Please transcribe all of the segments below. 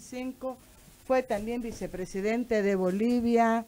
2005, fue también vicepresidente de Bolivia,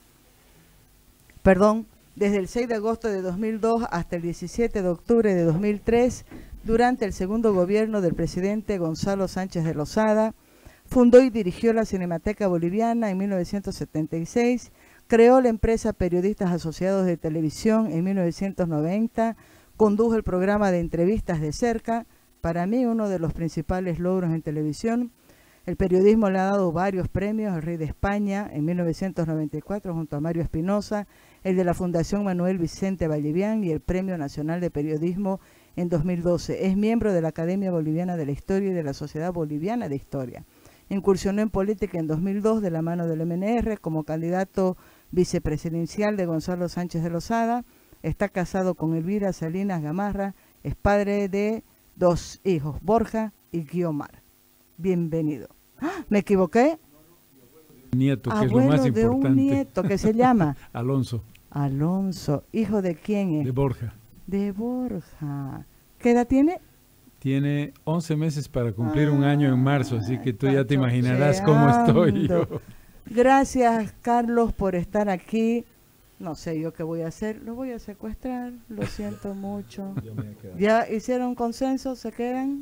desde el 6 de agosto de 2002 hasta el 17 de octubre de 2003, durante el segundo gobierno del presidente Gonzalo Sánchez de Lozada. Fundó y dirigió la Cinemateca Boliviana en 1976, creó la empresa Periodistas Asociados de Televisión en 1990, condujo el programa de entrevistas de cerca, para mí uno de los principales logros en televisión. El periodismo le ha dado varios premios, el Rey de España en 1994 junto a Mario Espinosa, el de la Fundación Manuel Vicente Vallivian y el Premio Nacional de Periodismo en 2012. Es miembro de la Academia Boliviana de la Historia y de la Sociedad Boliviana de Historia. Incursionó en política en 2002 de la mano del MNR como candidato vicepresidencial de Gonzalo Sánchez de Lozada. Está casado con Elvira Salinas Gamarra, es padre de 2 hijos, Borja y Guiomar. Bienvenido. ¡Ah! ¿Me equivoqué? Nieto, que abuelo es lo más importante. De un nieto que se llama Alonso. Alonso. ¿Hijo de quién es? De Borja. De Borja. ¿Qué edad tiene? Tiene 11 meses para cumplir un año en marzo, así que tú ya te imaginarás chocheando. cómo estoy yo. Gracias, Carlos, por estar aquí. No sé yo qué voy a hacer. Lo voy a secuestrar, lo siento mucho. ¿Ya hicieron consenso? ¿Se quedan?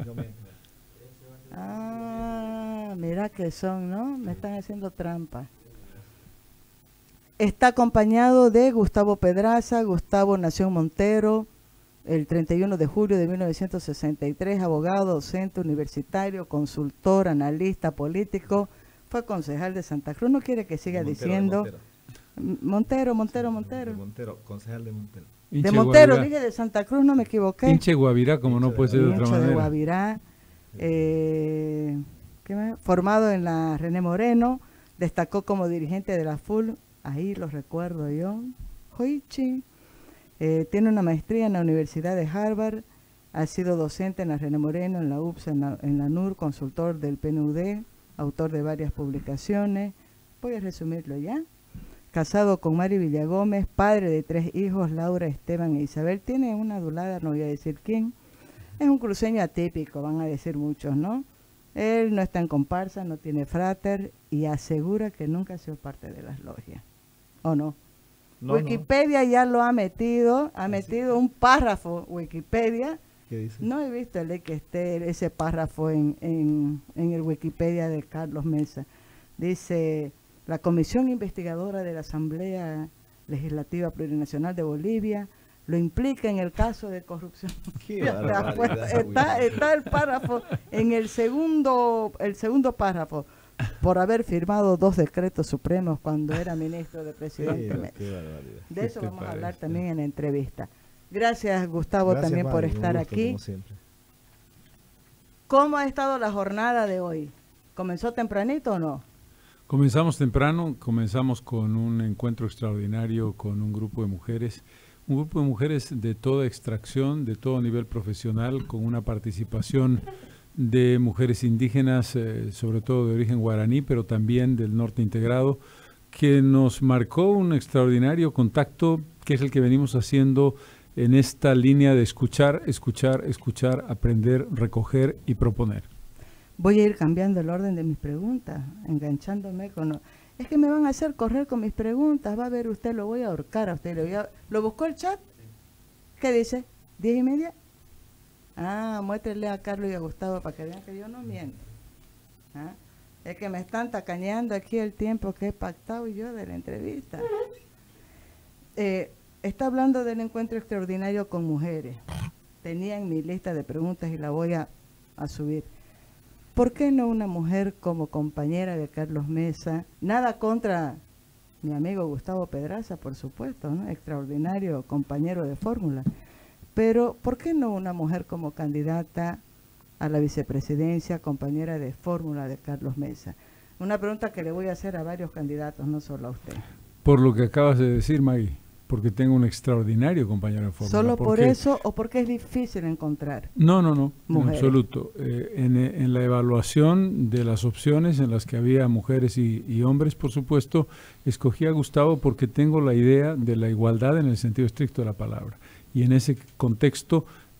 Ah, mira que son, ¿no? Me están haciendo trampa. Está acompañado de Gustavo Pedraza. Gustavo nació en Montero el 31 de julio de 1963, abogado, docente universitario, consultor, analista político, fue concejal de Santa Cruz. No quiere que siga diciendo... Montero, concejal de Montero. De Montero, dije de Santa Cruz, no me equivoqué. Hinche Guavirá, como no puede ser de otra manera. De Guavirá, ¿qué más? Formado en la René Moreno, destacó como dirigente de la FUL, ahí lo recuerdo yo, Hoichi. Tiene una maestría en la Universidad de Harvard, ha sido docente en la René Moreno, en la UPS, en la NUR, consultor del PNUD, autor de varias publicaciones. Voy a resumirlo ya. Casado con Mari Villagómez, padre de 3 hijos, Laura, Esteban e Isabel. Tiene una adulada, no voy a decir quién. Es un cruceño atípico, van a decir muchos, ¿no? Él no está en comparsa, no tiene frater y asegura que nunca ha sido parte de las logias. ¿O no? No, Wikipedia ya lo ha metido un párrafo, Wikipedia. ¿Qué dice? No he visto que esté ese párrafo en el Wikipedia de Carlos Mesa. Dice, la Comisión Investigadora de la Asamblea Legislativa Plurinacional de Bolivia lo implica en el caso de corrupción. Está el párrafo en el segundo párrafo, por haber firmado 2 decretos supremos cuando era ministro de presidente. De eso vamos a hablar también en la entrevista. Gracias, Gustavo, Gracias, también por Mari, estar gusto, aquí. como siempre. ¿Cómo ha estado la jornada de hoy? ¿Comenzó tempranito o no? Comenzamos temprano, comenzamos con un encuentro extraordinario con un grupo de mujeres de toda extracción, de todo nivel profesional, con una participación de mujeres indígenas, sobre todo de origen guaraní, pero también del norte integrado, que nos marcó un extraordinario contacto, que es el que venimos haciendo en esta línea de escuchar, aprender, recoger y proponer. Voy a ir cambiando el orden de mis preguntas, enganchándome con... Es que me van a hacer correr con mis preguntas, va a ver usted, lo voy a ahorcar a usted. ¿Lo buscó el chat? ¿Qué dice? ¿10:30? Ah, muéstrenle a Carlos y a Gustavo para que vean que yo no miento. ¿Ah? Es que me están tacañando aquí el tiempo que he pactado yo de la entrevista. Está hablando del encuentro extraordinario con mujeres. Tenía en mi lista de preguntas y la voy a subir. ¿Por qué no una mujer como compañera de Carlos Mesa? Nada contra mi amigo Gustavo Pedraza, por supuesto, ¿no? Extraordinario compañero de fórmula. Pero, ¿por qué no una mujer como candidata a la vicepresidencia, compañera de fórmula de Carlos Mesa? Una pregunta que le voy a hacer a varios candidatos, no solo a usted. Por lo que acabas de decir, Maggie, porque tengo un extraordinario compañero de fórmula. ¿Solo por eso o porque es difícil encontrar? No, mujeres? En absoluto. En la evaluación de las opciones en las que había mujeres y hombres, por supuesto, escogí a Gustavo porque tengo la idea de la igualdad en el sentido estricto de la palabra. Y en ese contexto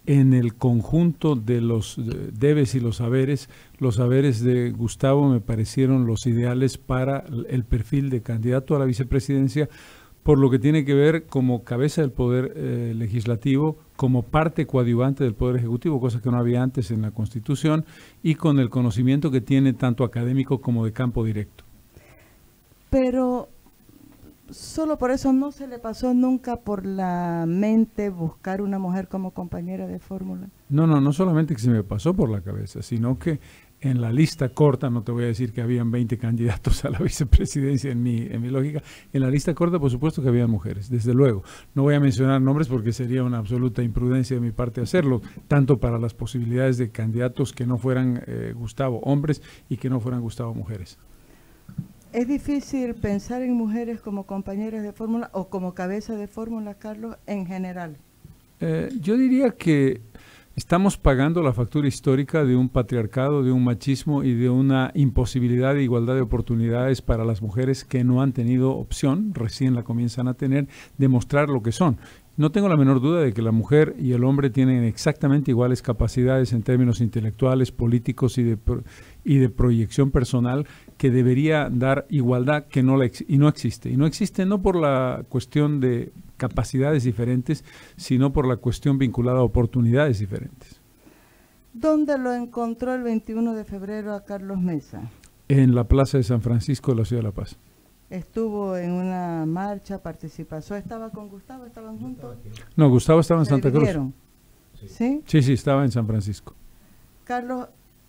en el conjunto de los debes y los saberes de Gustavo me parecieron los ideales para el perfil de candidato a la vicepresidencia, por lo que tiene que ver como cabeza del Poder Legislativo, como parte coadyuvante del Poder Ejecutivo, cosa que no había antes en la Constitución, y con el conocimiento que tiene tanto académico como de campo directo. Pero solo por eso no se le pasó nunca por la mente buscar una mujer como compañera de fórmula. No solamente que se me pasó por la cabeza, sino que en la lista corta, no te voy a decir que habían 20 candidatos a la vicepresidencia en mi lógica, en la lista corta por supuesto que habían mujeres, desde luego. No voy a mencionar nombres porque sería una absoluta imprudencia de mi parte hacerlo, tanto para las posibilidades de candidatos que no fueran Gustavo hombres y que no fueran Gustavo mujeres. ¿Es difícil pensar en mujeres como compañeras de fórmula o como cabeza de fórmula, Carlos, en general? Yo diría que estamos pagando la factura histórica de un patriarcado, de un machismo y de una imposibilidad de igualdad de oportunidades para las mujeres que no han tenido opción, recién la comienzan a tener, de mostrar lo que son. No tengo la menor duda de que la mujer y el hombre tienen exactamente iguales capacidades en términos intelectuales, políticos y de proyección personal, que debería dar igualdad que no existe. Y no existe no por la cuestión de capacidades diferentes, sino por la cuestión vinculada a oportunidades diferentes. ¿Dónde lo encontró el 21 de febrero a Carlos Mesa? En la Plaza de San Francisco de la Ciudad de La Paz. Estuvo en una marcha, participó. ¿Estaba con Gustavo? ¿Estaban juntos? No, Gustavo estaba en Santa Cruz. ¿Sí? Sí, estaba en San Francisco. Carlos,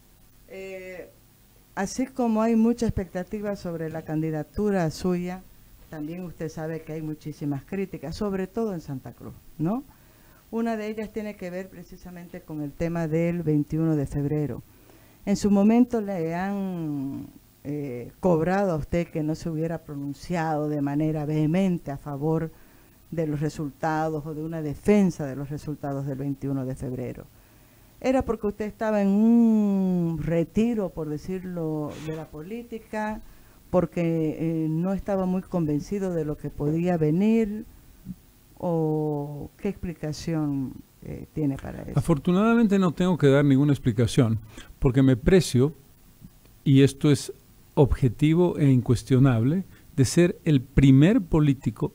así como hay mucha expectativa sobre la candidatura suya, también usted sabe que hay muchísimas críticas, sobre todo en Santa Cruz, ¿no? Una de ellas tiene que ver precisamente con el tema del 21 de febrero. En su momento le han cobrado a usted que no se hubiera pronunciado de manera vehemente a favor de los resultados o de una defensa de los resultados del 21 de febrero. ¿Era porque usted estaba en un retiro, por decirlo, de la política, porque no estaba muy convencido de lo que podía venir, o qué explicación tiene para eso? Afortunadamente no tengo que dar ninguna explicación, porque me precio, y esto es objetivo e incuestionable, de ser el primer político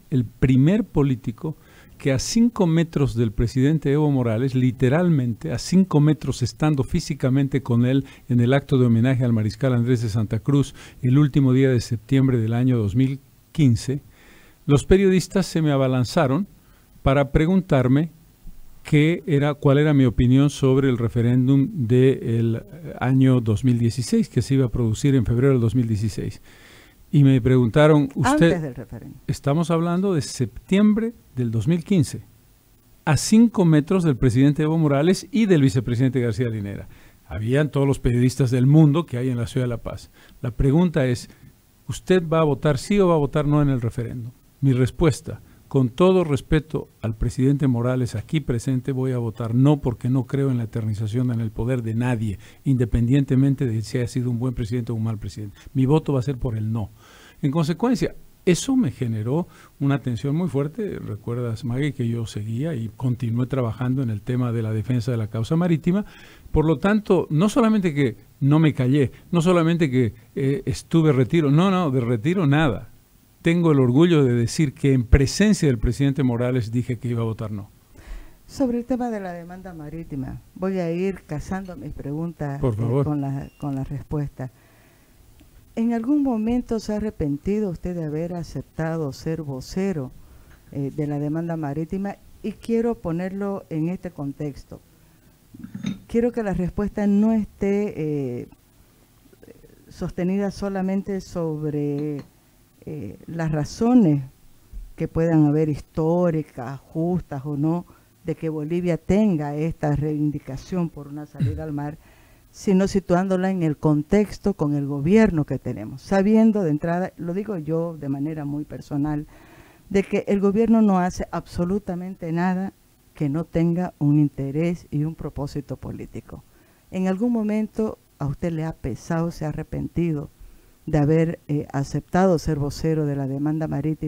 que a 5 metros del presidente Evo Morales, literalmente a 5 metros estando físicamente con él en el acto de homenaje al mariscal Andrés de Santa Cruz el último día de septiembre del año 2015, los periodistas se me abalanzaron para preguntarme cuál era mi opinión sobre el referéndum del año 2016, que se iba a producir en febrero del 2016. Y me preguntaron, antes del referéndum. Estamos hablando de septiembre del 2015, a 5 metros del presidente Evo Morales y del vicepresidente García Linera. Habían todos los periodistas del mundo que hay en la Ciudad de La Paz. La pregunta es, ¿usted va a votar sí o va a votar no en el referéndum? Mi respuesta, con todo respeto al presidente Morales aquí presente, voy a votar no, porque no creo en la eternización en el poder de nadie, independientemente de si haya sido un buen presidente o un mal presidente. Mi voto va a ser por el no. En consecuencia, eso me generó una tensión muy fuerte. Recuerdas, Maggie, que yo seguía y continué trabajando en el tema de la defensa de la causa marítima. Por lo tanto, no solamente que no me callé, no solamente que estuve retiro, no, de retiro nada. Tengo el orgullo de decir que en presencia del presidente Morales dije que iba a votar no. Sobre el tema de la demanda marítima, voy a ir casando mis preguntas con la respuesta. ¿En algún momento se ha arrepentido usted de haber aceptado ser vocero de la demanda marítima? Y quiero ponerlo en este contexto. Quiero que la respuesta no esté sostenida solamente sobre las razones que puedan haber históricas, justas o no, de que Bolivia tenga esta reivindicación por una salida al mar, sino situándola en el contexto con el gobierno que tenemos, sabiendo de entrada, lo digo yo de manera muy personal, de que el gobierno no hace absolutamente nada que no tenga un interés y un propósito político. ¿En algún momento a usted le ha pesado, se ha arrepentido de haber aceptado ser vocero de la demanda marítima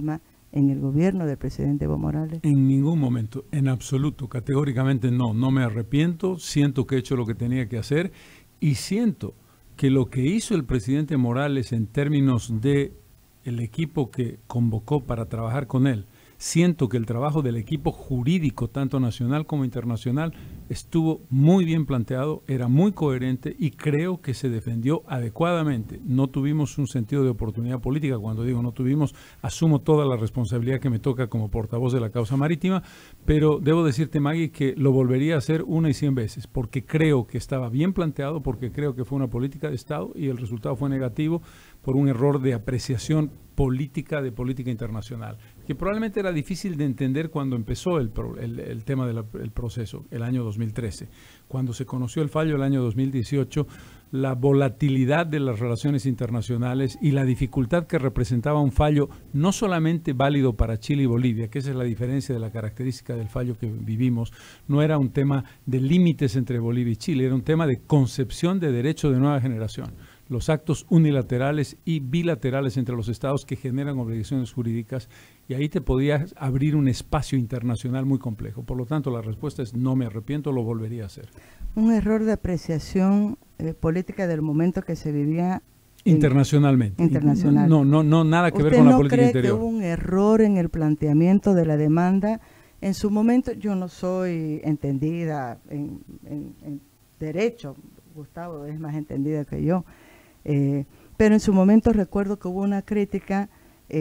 en el gobierno del presidente Evo Morales? En ningún momento, en absoluto, categóricamente no. No me arrepiento, siento que he hecho lo que tenía que hacer y siento que lo que hizo el presidente Morales en términos de el equipo que convocó para trabajar con él, siento que el trabajo del equipo jurídico, tanto nacional como internacional, estuvo muy bien planteado, era muy coherente y creo que se defendió adecuadamente. No tuvimos un sentido de oportunidad política. Cuando digo no tuvimos, asumo toda la responsabilidad que me toca como portavoz de la causa marítima, pero debo decirte, Maggie, que lo volvería a hacer 1 y 100 veces, porque creo que estaba bien planteado, porque creo que fue una política de Estado y el resultado fue negativo por un error de apreciación política de política internacional, que probablemente era difícil de entender cuando empezó el tema del proceso, el año 2013. Cuando se conoció el fallo el año 2018, la volatilidad de las relaciones internacionales y la dificultad que representaba un fallo no solamente válido para Chile y Bolivia, que esa es la diferencia de la característica del fallo que vivimos, no era un tema de límites entre Bolivia y Chile, era un tema de concepción de derecho de nueva generación. Los actos unilaterales y bilaterales entre los estados que generan obligaciones jurídicas, y ahí te podías abrir un espacio internacional muy complejo. Por lo tanto, la respuesta es no me arrepiento, lo volvería a hacer. Un error de apreciación política del momento que se vivía internacionalmente. Internacional. No, nada que ver con la política interior. ¿Usted no cree que hubo un error en el planteamiento de la demanda? En su momento, yo no soy entendida en derecho, Gustavo es más entendida que yo, pero en su momento recuerdo que hubo una crítica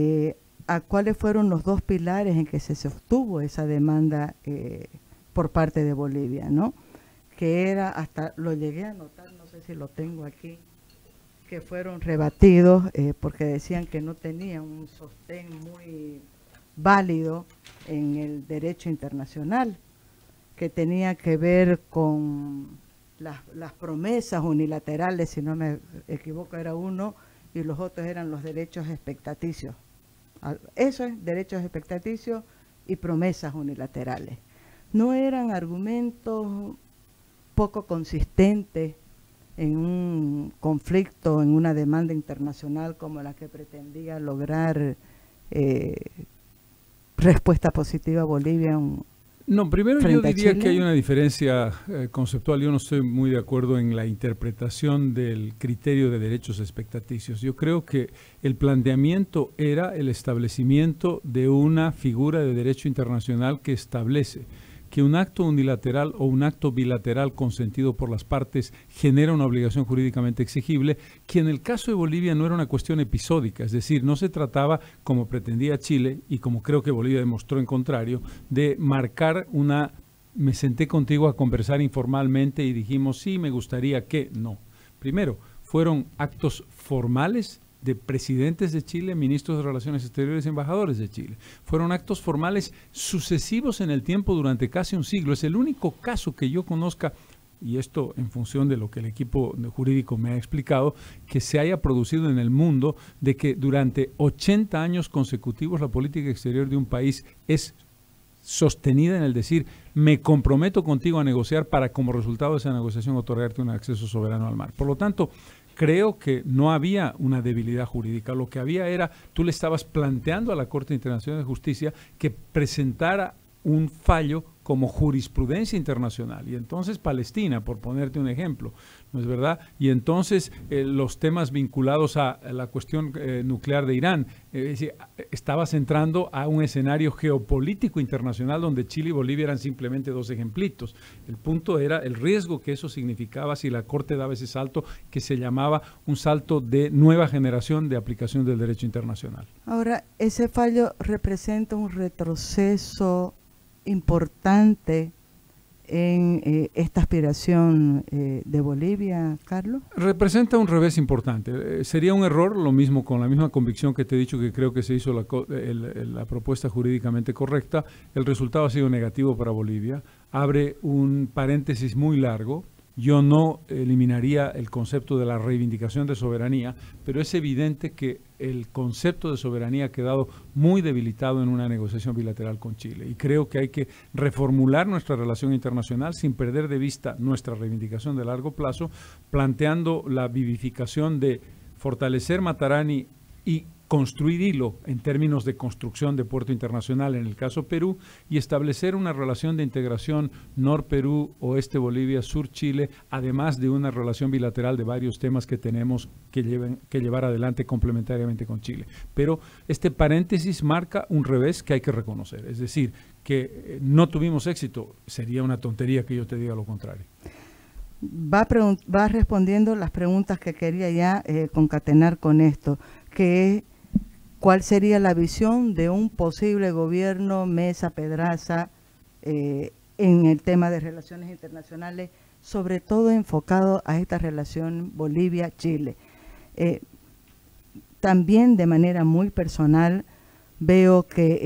a cuáles fueron los 2 pilares en que se sostuvo esa demanda por parte de Bolivia, ¿no? Que era, hasta lo llegué a anotar, no sé si lo tengo aquí, que fueron rebatidos porque decían que no tenían un sostén muy válido en el derecho internacional, que tenía que ver con las promesas unilaterales, si no me equivoco era uno, y los otros eran los derechos expectaticios. Eso es derechos expectaticios y promesas unilaterales. No eran argumentos poco consistentes en un conflicto, en una demanda internacional como la que pretendía lograr respuesta positiva a Bolivia. No, primero yo diría que hay una diferencia conceptual. Yo no estoy muy de acuerdo en la interpretación del criterio de derechos expectaticios. Yo creo que el planteamiento era el establecimiento de una figura de derecho internacional que establece que un acto unilateral o un acto bilateral consentido por las partes genera una obligación jurídicamente exigible, que en el caso de Bolivia no era una cuestión episódica, es decir, no se trataba, como pretendía Chile, y como creo que Bolivia demostró en contrario, de marcar me senté contigo a conversar informalmente y dijimos, sí, me gustaría que, no. Primero, fueron actos formales de presidentes de Chile, ministros de Relaciones Exteriores y embajadores de Chile. Fueron actos formales sucesivos en el tiempo durante casi un siglo. Es el único caso que yo conozca, y esto en función de lo que el equipo jurídico me ha explicado, que se haya producido en el mundo de que durante 80 años consecutivos la política exterior de un país es sostenida en el decir, me comprometo contigo a negociar para como resultado de esa negociación otorgarte un acceso soberano al mar. Por lo tanto, creo que no había una debilidad jurídica, lo que había era, tú le estabas planteando a la Corte Internacional de Justicia que presentara un fallo como jurisprudencia internacional, y entonces Palestina, por ponerte un ejemplo, ¿no es verdad? Y entonces los temas vinculados a la cuestión nuclear de Irán, estabas entrando a un escenario geopolítico internacional donde Chile y Bolivia eran simplemente 2 ejemplitos. El punto era el riesgo que eso significaba si la Corte daba ese salto que se llamaba un salto de nueva generación de aplicación del derecho internacional. Ahora, ese fallo representa un retroceso importante en esta aspiración de Bolivia, Carlos? Representa un revés importante. Sería un error, lo mismo con la misma convicción que te he dicho que creo que se hizo la propuesta jurídicamente correcta. El resultado ha sido negativo para Bolivia. Abre un paréntesis muy largo. Yo no eliminaría el concepto de la reivindicación de soberanía, pero es evidente que el concepto de soberanía ha quedado muy debilitado en una negociación bilateral con Chile. Y creo que hay que reformular nuestra relación internacional sin perder de vista nuestra reivindicación de largo plazo, planteando la vivificación de fortalecer Matarani y construir hilo en términos de construcción de puerto internacional en el caso Perú y establecer una relación de integración Nor-Perú, Oeste-Bolivia, Sur-Chile, además de una relación bilateral de varios temas que tenemos que llevar adelante complementariamente con Chile. Pero este paréntesis marca un revés que hay que reconocer, es decir, que no tuvimos éxito. Sería una tontería que yo te diga lo contrario. Va respondiendo las preguntas que quería ya concatenar con esto, que es cuál sería la visión de un posible gobierno Mesa-Pedraza en el tema de relaciones internacionales, sobre todo enfocado a esta relación Bolivia-Chile. También de manera muy personal veo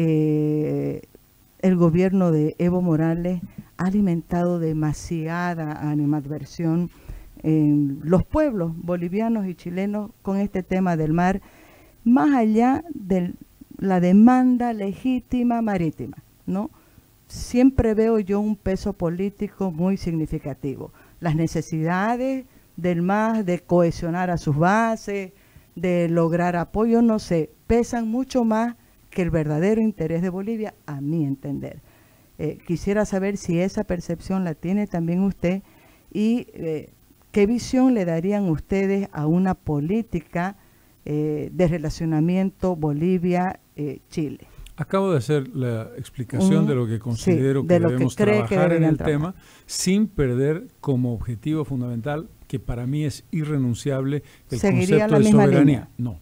que el gobierno de Evo Morales ha alimentado demasiada animadversión en los pueblos bolivianos y chilenos con este tema del mar, más allá de la demanda legítima marítima, ¿no? Siempre veo yo un peso político muy significativo. Las necesidades del mar, de cohesionar a sus bases, de lograr apoyo, no sé, pesan mucho más que el verdadero interés de Bolivia, a mi entender. Quisiera saber si esa percepción la tiene también usted y qué visión le darían ustedes a una política de relacionamiento Bolivia-Chile. Acabo de hacer la explicación de lo que considero que debemos trabajar en el tema, sin perder como objetivo fundamental, que para mí es irrenunciable, el concepto de soberanía. No.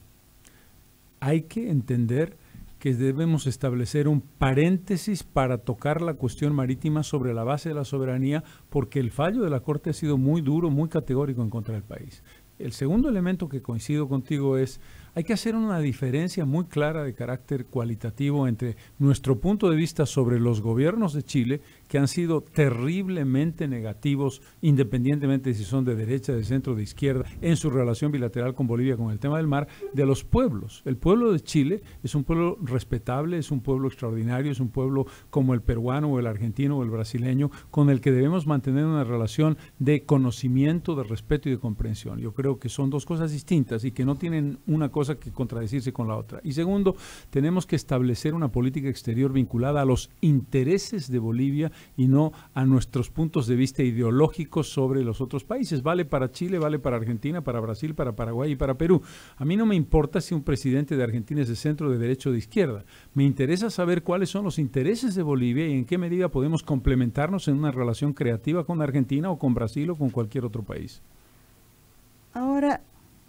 Hay que entender que debemos establecer un paréntesis para tocar la cuestión marítima sobre la base de la soberanía, porque el fallo de la Corte ha sido muy duro, muy categórico en contra del país. El segundo elemento que coincido contigo es, hay que hacer una diferencia muy clara de carácter cualitativo entre nuestro punto de vista sobre los gobiernos de Chile, que han sido terriblemente negativos, independientemente de si son de derecha, de centro, de izquierda, en su relación bilateral con Bolivia, con el tema del mar, de los pueblos. El pueblo de Chile es un pueblo respetable, es un pueblo extraordinario, es un pueblo como el peruano o el argentino o el brasileño, con el que debemos mantener una relación de conocimiento, de respeto y de comprensión. Yo creo que son dos cosas distintas y que no tienen una cosa que contradecirse con la otra. Y segundo, tenemos que establecer una política exterior vinculada a los intereses de Bolivia y no a nuestros puntos de vista ideológicos sobre los otros países. Vale para Chile, vale para Argentina, para Brasil, para Paraguay y para Perú. A mí no me importa si un presidente de Argentina es de centro, de derecha o de izquierda. Me interesa saber cuáles son los intereses de Bolivia y en qué medida podemos complementarnos en una relación creativa con Argentina o con Brasil o con cualquier otro país. Ahora,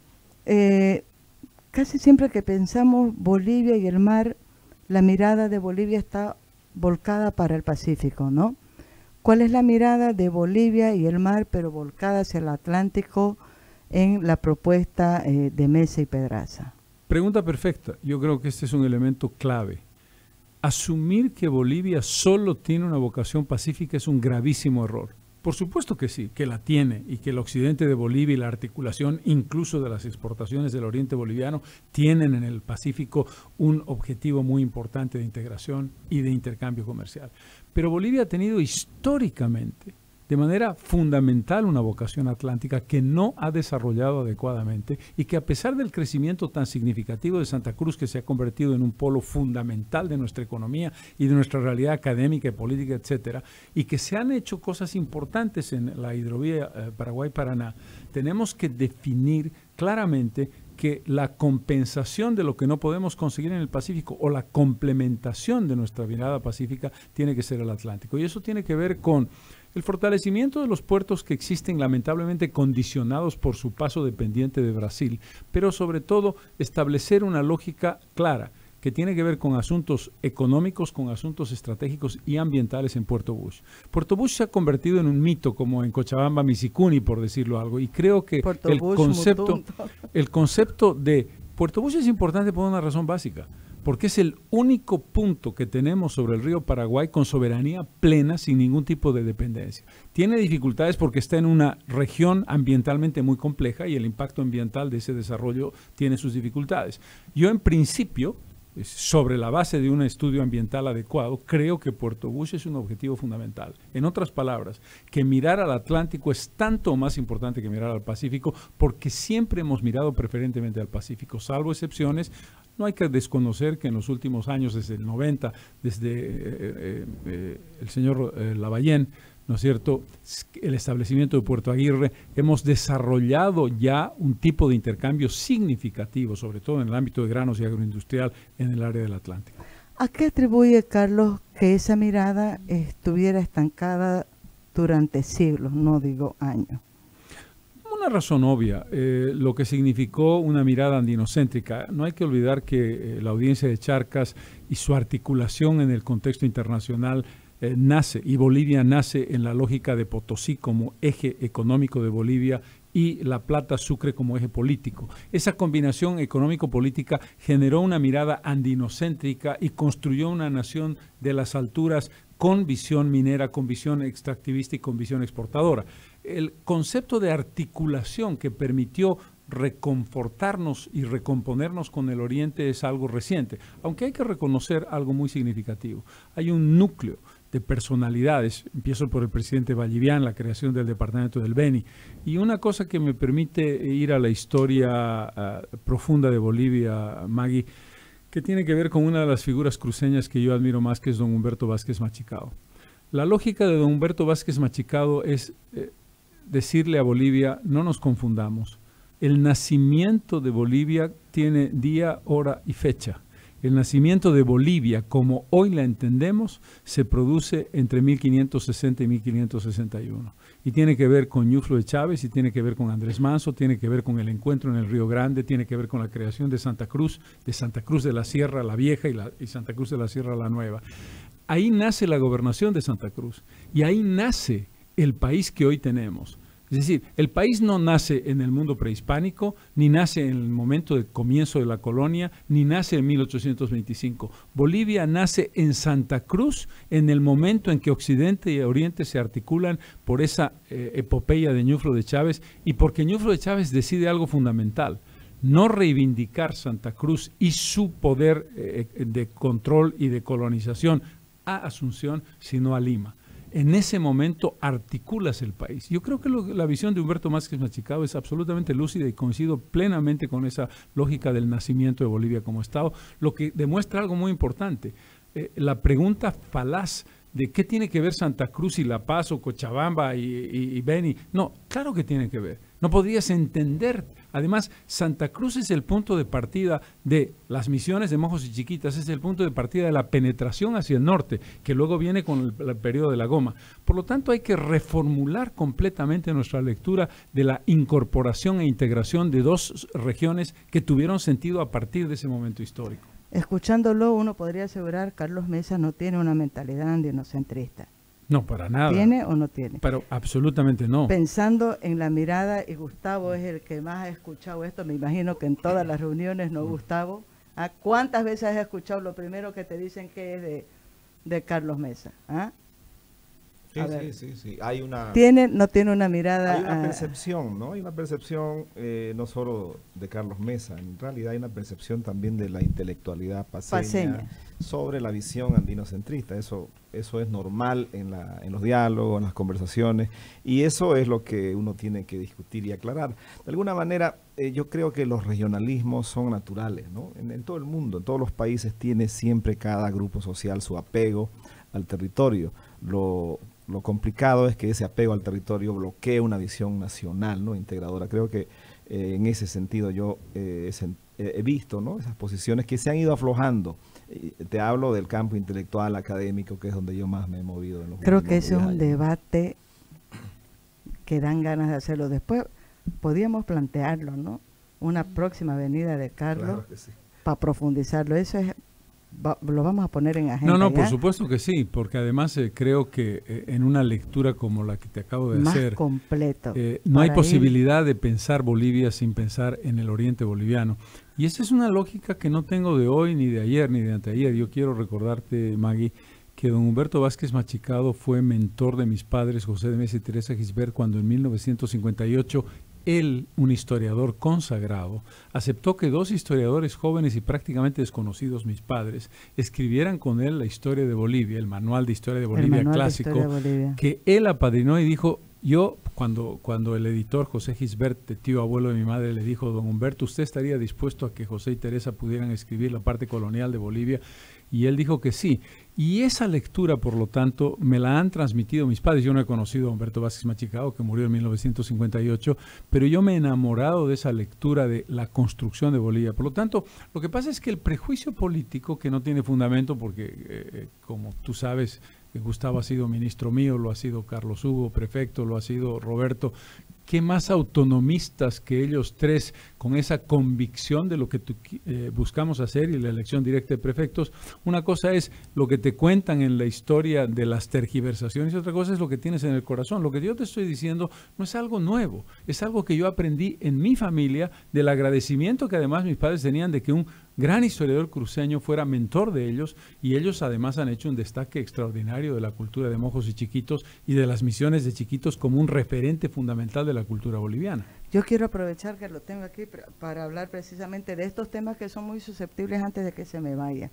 casi siempre que pensamos Bolivia y el mar, la mirada de Bolivia está volcada para el Pacífico, ¿no? ¿Cuál es la mirada de Bolivia y el mar, pero volcada hacia el Atlántico en la propuesta de Mesa y Pedraza? Pregunta perfecta. Yo creo que este es un elemento clave. Asumir que Bolivia solo tiene una vocación pacífica es un gravísimo error. Por supuesto que sí, que la tiene y que el occidente de Bolivia y la articulación incluso de las exportaciones del oriente boliviano tienen en el Pacífico un objetivo muy importante de integración y de intercambio comercial. Pero Bolivia ha tenido históricamente, de manera fundamental, una vocación atlántica que no ha desarrollado adecuadamente y que a pesar del crecimiento tan significativo de Santa Cruz, que se ha convertido en un polo fundamental de nuestra economía y de nuestra realidad académica y política, etcétera, y que se han hecho cosas importantes en la hidrovía Paraguay-Paraná, tenemos que definir claramente que la compensación de lo que no podemos conseguir en el Pacífico o la complementación de nuestra mirada pacífica tiene que ser el Atlántico. Y eso tiene que ver con el fortalecimiento de los puertos que existen lamentablemente condicionados por su paso dependiente de Brasil, pero sobre todo establecer una lógica clara que tiene que ver con asuntos económicos, con asuntos estratégicos y ambientales en Puerto Bush. Puerto Bush se ha convertido en un mito como en Cochabamba, Misicuni, por decirlo algo, y creo que el concepto de Puerto Bush es importante por una razón básica, porque es el único punto que tenemos sobre el río Paraguay con soberanía plena, sin ningún tipo de dependencia. Tiene dificultades porque está en una región ambientalmente muy compleja y el impacto ambiental de ese desarrollo tiene sus dificultades. Yo en principio sobre la base de un estudio ambiental adecuado, creo que Puerto Bush es un objetivo fundamental. En otras palabras, que mirar al Atlántico es tanto más importante que mirar al Pacífico, porque siempre hemos mirado preferentemente al Pacífico, salvo excepciones. No hay que desconocer que en los últimos años, desde el 90, desde el señor Lavallén, ¿no es cierto?, el establecimiento de Puerto Aguirre, hemos desarrollado ya un tipo de intercambio significativo, sobre todo en el ámbito de granos y agroindustrial en el área del Atlántico. ¿A qué atribuye, Carlos, que esa mirada estuviera estancada durante siglos, no digo años? Una razón obvia, lo que significó una mirada andinocéntrica. No hay que olvidar que la audiencia de Charcas y su articulación en el contexto internacional nace, y Bolivia nace en la lógica de Potosí como eje económico de Bolivia y La Plata, Sucre como eje político. Esa combinación económico-política generó una mirada andinocéntrica y construyó una nación de las alturas con visión minera, con visión extractivista y con visión exportadora. El concepto de articulación que permitió reconfortarnos y recomponernos con el Oriente es algo reciente, aunque hay que reconocer algo muy significativo. Hay un núcleo de personalidades, empiezo por el presidente Vallivian, la creación del departamento del Beni, y una cosa que me permite ir a la historia profunda de Bolivia, Maggie, que tiene que ver con una de las figuras cruceñas que yo admiro más, que es don Humberto Vázquez Machicado. La lógica de don Humberto Vázquez Machicado es decirle a Bolivia, no nos confundamos, el nacimiento de Bolivia tiene día, hora y fecha. El nacimiento de Bolivia, como hoy la entendemos, se produce entre 1560 y 1561. Y tiene que ver con Ñuflo de Chávez, y tiene que ver con Andrés Manso, tiene que ver con el encuentro en el Río Grande, tiene que ver con la creación de Santa Cruz de la Sierra la Vieja y Santa Cruz de la Sierra la Nueva. Ahí nace la gobernación de Santa Cruz, y ahí nace el país que hoy tenemos. Es decir, el país no nace en el mundo prehispánico, ni nace en el momento del comienzo de la colonia, ni nace en 1825. Bolivia nace en Santa Cruz en el momento en que Occidente y Oriente se articulan por esa epopeya de Ñuflo de Chávez, y porque Ñuflo de Chávez decide algo fundamental: no reivindicar Santa Cruz y su poder de control y de colonización a Asunción, sino a Lima. En ese momento articulas el país. Yo creo que la visión de Humberto Vázquez Machicado es absolutamente lúcida, y coincido plenamente con esa lógica del nacimiento de Bolivia como Estado, lo que demuestra algo muy importante. La pregunta falaz de qué tiene que ver Santa Cruz y La Paz, o Cochabamba y Beni. No, claro que tiene que ver. No podrías entender. Además, Santa Cruz es el punto de partida de las misiones de Mojos y Chiquitas, es el punto de partida de la penetración hacia el norte, que luego viene con el periodo de la Goma. Por lo tanto, hay que reformular completamente nuestra lectura de la incorporación e integración de dos regiones que tuvieron sentido a partir de ese momento histórico. Escuchándolo, uno podría asegurar que Carlos Mesa no tiene una mentalidad andinocentrista. No, para nada. ¿Tiene o no tiene? Pero absolutamente no. Pensando en la mirada, y Gustavo es el que más ha escuchado esto, me imagino que en todas las reuniones, ¿no, Gustavo? ¿Ah? ¿Cuántas veces has escuchado lo primero que te dicen que es de Carlos Mesa? ¿Ah? Sí. Hay una... No tiene una mirada... Hay una percepción, ¿no? Hay una percepción no solo de Carlos Mesa, en realidad hay una percepción también de la intelectualidad paceña sobre la visión andinocentrista. Eso es normal en los diálogos, en las conversaciones, y eso es lo que uno tiene que discutir y aclarar. De alguna manera, yo creo que los regionalismos son naturales, ¿no? En todo el mundo, en todos los países, tiene siempre cada grupo social su apego al territorio. Lo complicado es que ese apego al territorio bloquee una visión nacional, ¿no?, integradora. Creo que en ese sentido yo he visto, ¿no?, esas posiciones que se han ido aflojando. Te hablo del campo intelectual, académico, que es donde yo más me he movido. Creo que ese es un debate que dan ganas de hacerlo. Después podíamos plantearlo, ¿no? Una próxima venida de Carlos, claro que sí, para profundizarlo. Eso es... lo vamos a poner en agenda. No, por supuesto que sí, porque además creo que en una lectura como la que te acabo de hacer, completo, no hay posibilidad de pensar Bolivia sin pensar en el oriente boliviano. Y esa es una lógica que no tengo de hoy, ni de ayer, ni de anteayer. Yo quiero recordarte, Maggie, que don Humberto Vázquez Machicado fue mentor de mis padres, José de Mesa y Teresa Gisbert, cuando en 1958 él, un historiador consagrado, aceptó que dos historiadores jóvenes y prácticamente desconocidos, mis padres, escribieran con él la historia de Bolivia, el manual de historia de Bolivia clásico, que él apadrinó y dijo, yo, cuando el editor José Gisbert, tío abuelo de mi madre, le dijo, don Humberto, ¿usted estaría dispuesto a que José y Teresa pudieran escribir la parte colonial de Bolivia? Y él dijo que sí. Y esa lectura, por lo tanto, me la han transmitido mis padres. Yo no he conocido a Humberto Vázquez Machicao, que murió en 1958, pero yo me he enamorado de esa lectura de la construcción de Bolivia. Por lo tanto, lo que pasa es que el prejuicio político, que no tiene fundamento, porque como tú sabes, Gustavo ha sido ministro mío, lo ha sido Carlos Hugo, prefecto, lo ha sido Roberto. ¿Qué más autonomistas que ellos tres, con esa convicción de lo que buscamos hacer y la elección directa de prefectos? Una cosa es lo que te cuentan en la historia de las tergiversaciones y otra cosa es lo que tienes en el corazón. Lo que yo te estoy diciendo no es algo nuevo, es algo que yo aprendí en mi familia, del agradecimiento que además mis padres tenían de que un gran historiador cruceño fuera mentor de ellos, y ellos además han hecho un destaque extraordinario de la cultura de Mojos y Chiquitos y de las misiones de Chiquitos como un referente fundamental de la cultura boliviana. Yo quiero aprovechar que lo tengo aquí para hablar precisamente de estos temas que son muy susceptibles antes de que se me vaya.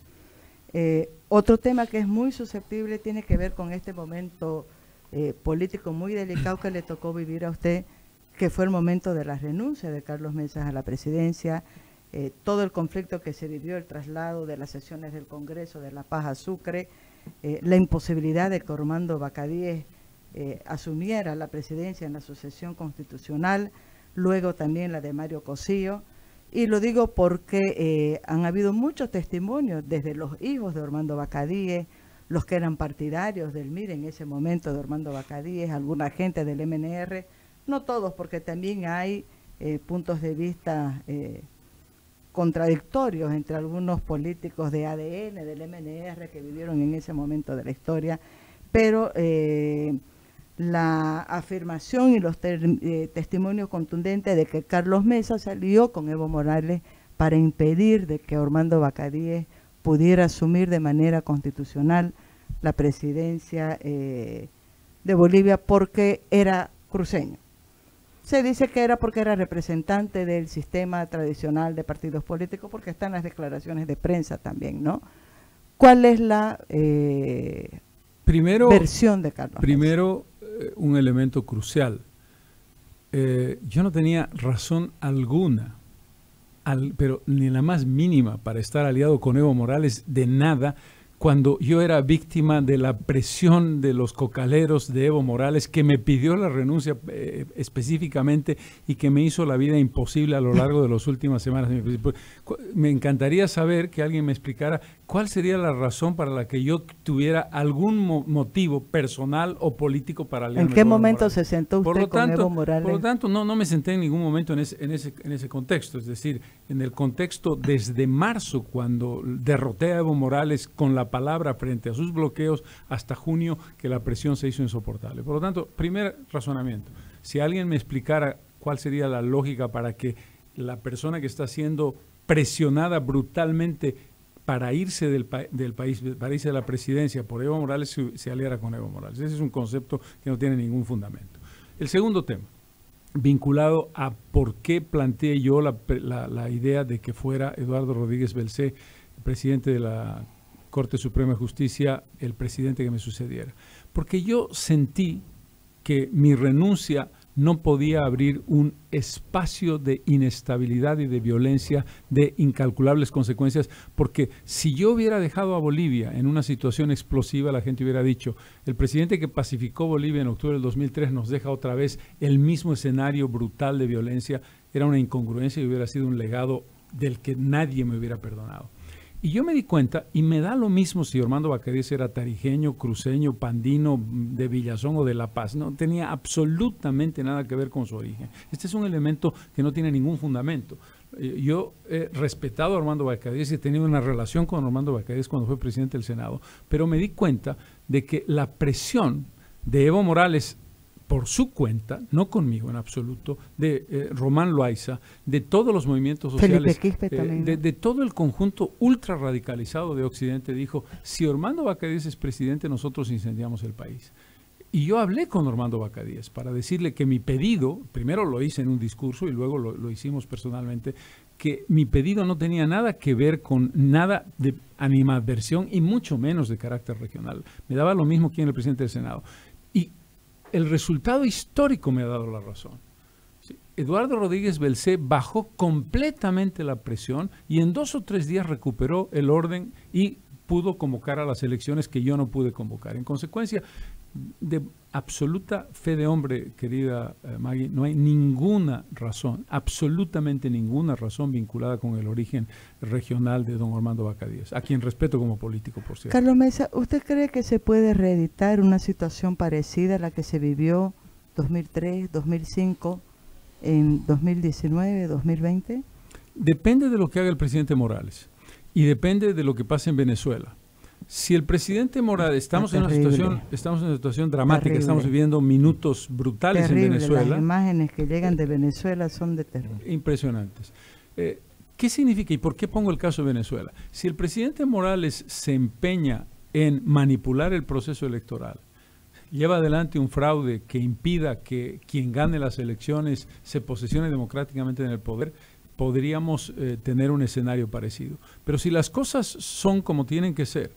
Otro tema que es muy susceptible tiene que ver con este momento político muy delicado que le tocó vivir a usted, que fue el momento de la renuncia de Carlos Mesa a la presidencia, todo el conflicto que se vivió, el traslado de las sesiones del Congreso de La Paz a Sucre, la imposibilidad de que Ormando Bacadíes asumiera la presidencia en la sucesión constitucional, luego también la de Mario Cosío, y lo digo porque han habido muchos testimonios, desde los hijos de Ormando Bacadíes, los que eran partidarios del MIR en ese momento de Ormando Bacadíes, alguna gente del MNR, no todos, porque también hay puntos de vista contradictorios entre algunos políticos de ADN, del MNR, que vivieron en ese momento de la historia, pero la afirmación y los testimonios contundentes de que Carlos Mesa salió con Evo Morales para impedir de que Ormando Bacadíes pudiera asumir de manera constitucional la presidencia de Bolivia porque era cruceño. Se dice que era porque era representante del sistema tradicional de partidos políticos, porque están las declaraciones de prensa también, ¿no? ¿Cuál es la versión de Carlos Mesa? Primero, un elemento crucial. Yo no tenía razón alguna, pero ni la más mínima, para estar aliado con Evo Morales de nada, cuando yo era víctima de la presión de los cocaleros de Evo Morales, que me pidió la renuncia específicamente y que me hizo la vida imposible a lo largo de las últimas semanas. Me encantaría saber que alguien me explicara cuál sería la razón para la que yo tuviera algún motivo personal o político para aliarme. ¿En qué momento se sentó usted con Evo Morales? Por lo tanto, no me senté en ningún momento en ese contexto, es decir, en el contexto desde marzo, cuando derroté a Evo Morales con la palabra frente a sus bloqueos, hasta junio, que la presión se hizo insoportable. Por lo tanto, primer razonamiento, si alguien me explicara cuál sería la lógica para que la persona que está siendo presionada brutalmente para irse del país, para irse de la presidencia por Evo Morales, se aliara con Evo Morales. Ese es un concepto que no tiene ningún fundamento. El segundo tema, vinculado a por qué planteé yo la idea de que fuera Eduardo Rodríguez Belcé, presidente de la Corte Suprema de Justicia, el presidente que me sucediera. Porque yo sentí que mi renuncia no podía abrir un espacio de inestabilidad y de violencia de incalculables consecuencias, porque si yo hubiera dejado a Bolivia en una situación explosiva, la gente hubiera dicho, el presidente que pacificó Bolivia en octubre del 2003 nos deja otra vez el mismo escenario brutal de violencia. Era una incongruencia y hubiera sido un legado del que nadie me hubiera perdonado. Y yo me di cuenta, y me da lo mismo si Ormando Bacadíes era tarijeño, cruceño, pandino, de Villazón o de La Paz. No tenía absolutamente nada que ver con su origen. Este es un elemento que no tiene ningún fundamento. Yo he respetado a Ormando Bacadíes y he tenido una relación con Ormando Bacadíes cuando fue presidente del Senado, pero me di cuenta de que la presión de Evo Morales por su cuenta, no conmigo en absoluto, de Román Loaiza, de todos los movimientos sociales, de todo el conjunto ultra radicalizado de Occidente, dijo, si Ormando Bacadíes es presidente, nosotros incendiamos el país. Y yo hablé con Normando Bacadíes para decirle que mi pedido, primero lo hice en un discurso y luego lo hicimos personalmente, que mi pedido no tenía nada que ver con nada de animadversión y mucho menos de carácter regional. Me daba lo mismo quien era el presidente del Senado. Y el resultado histórico me ha dado la razón. ¿Sí? Eduardo Rodríguez Belcé bajó completamente la presión y en 2 o 3 días recuperó el orden y pudo convocar a las elecciones que yo no pude convocar. En consecuencia, de absoluta fe de hombre, querida Maggie, no hay ninguna razón, absolutamente ninguna razón vinculada con el origen regional de don Normando Bacadíes, a quien respeto como político, por cierto. Carlos Mesa, ¿usted cree que se puede reeditar una situación parecida a la que se vivió 2003, 2005, en 2019, 2020? Depende de lo que haga el presidente Morales y depende de lo que pase en Venezuela. Si el presidente Morales, estamos en una situación dramática, terrible. Estamos viviendo minutos brutales terrible. En Venezuela. Las imágenes que llegan de Venezuela son de terror. Impresionantes. ¿Qué significa y por qué pongo el caso de Venezuela? Si el presidente Morales se empeña en manipular el proceso electoral, lleva adelante un fraude que impida que quien gane las elecciones se posesione democráticamente en el poder, podríamos tener un escenario parecido. Pero si las cosas son como tienen que ser,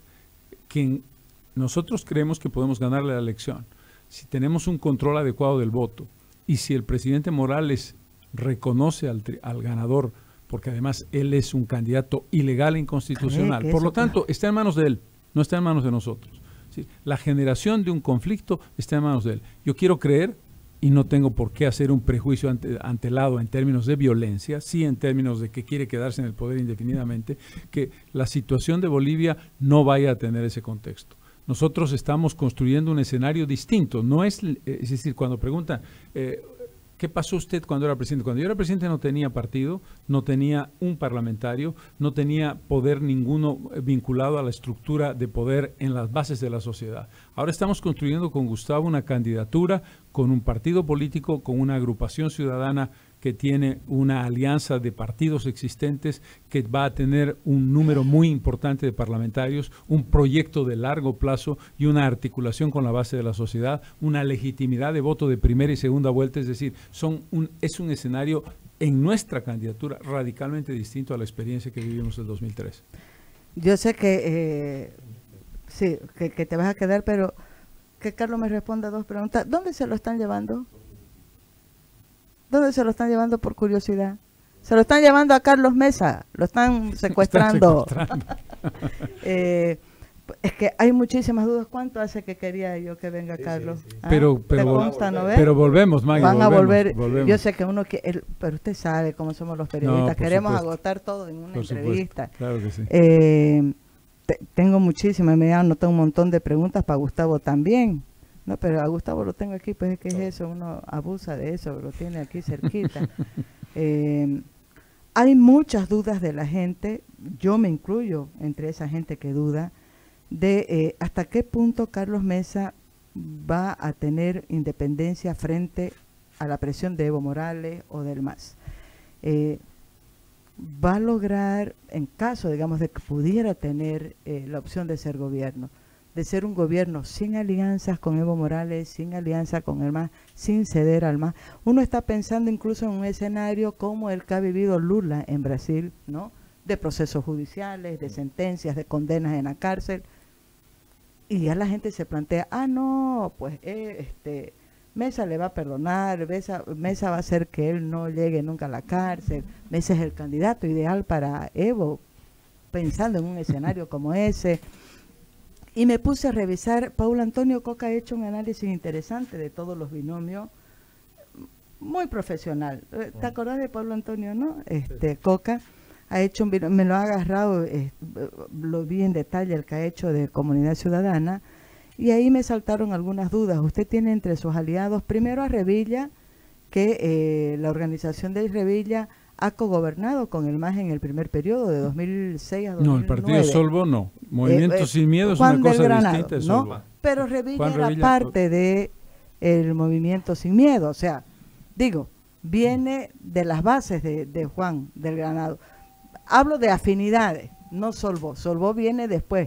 que nosotros creemos que podemos ganarle la elección, si tenemos un control adecuado del voto y si el presidente Morales reconoce al ganador, porque además él es un candidato ilegal e inconstitucional, por lo tanto está en manos de él, no está en manos de nosotros. ¿Sí? La generación de un conflicto está en manos de él. Yo quiero creer, y no tengo por qué hacer un prejuicio antelado en términos de violencia, sí en términos de que quiere quedarse en el poder indefinidamente, que la situación de Bolivia no vaya a tener ese contexto. Nosotros estamos construyendo un escenario distinto. No es decir, cuando preguntan, ¿qué pasó usted cuando era presidente? Cuando yo era presidente no tenía partido, no tenía un parlamentario, no tenía poder ninguno vinculado a la estructura de poder en las bases de la sociedad. Ahora estamos construyendo con Gustavo una candidatura, con un partido político, con una agrupación ciudadana que tiene una alianza de partidos existentes, que va a tener un número muy importante de parlamentarios, un proyecto de largo plazo y una articulación con la base de la sociedad, una legitimidad de voto de primera y segunda vuelta, es decir, es un escenario en nuestra candidatura radicalmente distinto a la experiencia que vivimos en 2003. Yo sé que sí, que te vas a quedar, pero que Carlos me responda 2 preguntas. ¿Dónde se lo están llevando? ¿Dónde se lo están llevando por curiosidad? Se lo están llevando a Carlos Mesa, lo están secuestrando. Es que hay muchísimas dudas. ¿Cuánto hace que quería yo que venga Carlos? Sí. ¿Ah? Pero volvemos, Maggie. Van a volver. Yo sé que uno pero usted sabe cómo somos los periodistas. No, queremos agotar todo en una entrevista. Claro que sí. Tengo muchísimas, me han anotado un montón de preguntas para Gustavo también. No, pero a Gustavo lo tengo aquí, pues es que es eso, uno abusa de eso, lo tiene aquí cerquita. Hay muchas dudas de la gente, yo me incluyo entre esa gente que duda, de hasta qué punto Carlos Mesa va a tener independencia frente a la presión de Evo Morales o del MAS. Va a lograr, en caso, digamos, de que pudiera tener la opción de ser gobierno, de ser un gobierno sin alianzas con Evo Morales, sin alianza con el MAS, sin ceder al MAS. Uno está pensando incluso en un escenario como el que ha vivido Lula en Brasil, ¿no? De procesos judiciales, de sentencias, de condenas en la cárcel. Y ya la gente se plantea, no, pues Mesa le va a perdonar, Mesa va a hacer que él no llegue nunca a la cárcel, Mesa es el candidato ideal para Evo, pensando en un escenario como ese. Y me puse a revisar, Paulo Antonio Coca ha hecho un análisis interesante de todos los binomios, muy profesional. ¿Te acordás de Paulo Antonio, no? Coca ha hecho un binomio, me lo ha agarrado, lo vi en detalle el que ha hecho de Comunidad Ciudadana, y ahí me saltaron algunas dudas. Usted tiene entre sus aliados, primero a Revilla, que la organización de Revilla ha cogobernado con el MAS en el primer periodo de 2006 a 2009. No, el partido Solvo no. Movimiento Sin Miedo es una cosa distinta de Solvo. ¿No? Pero Revilla era parte de el Movimiento Sin Miedo, o sea, digo, viene de las bases de Juan del Granado. Hablo de afinidades, no Solvo. Solvo viene después.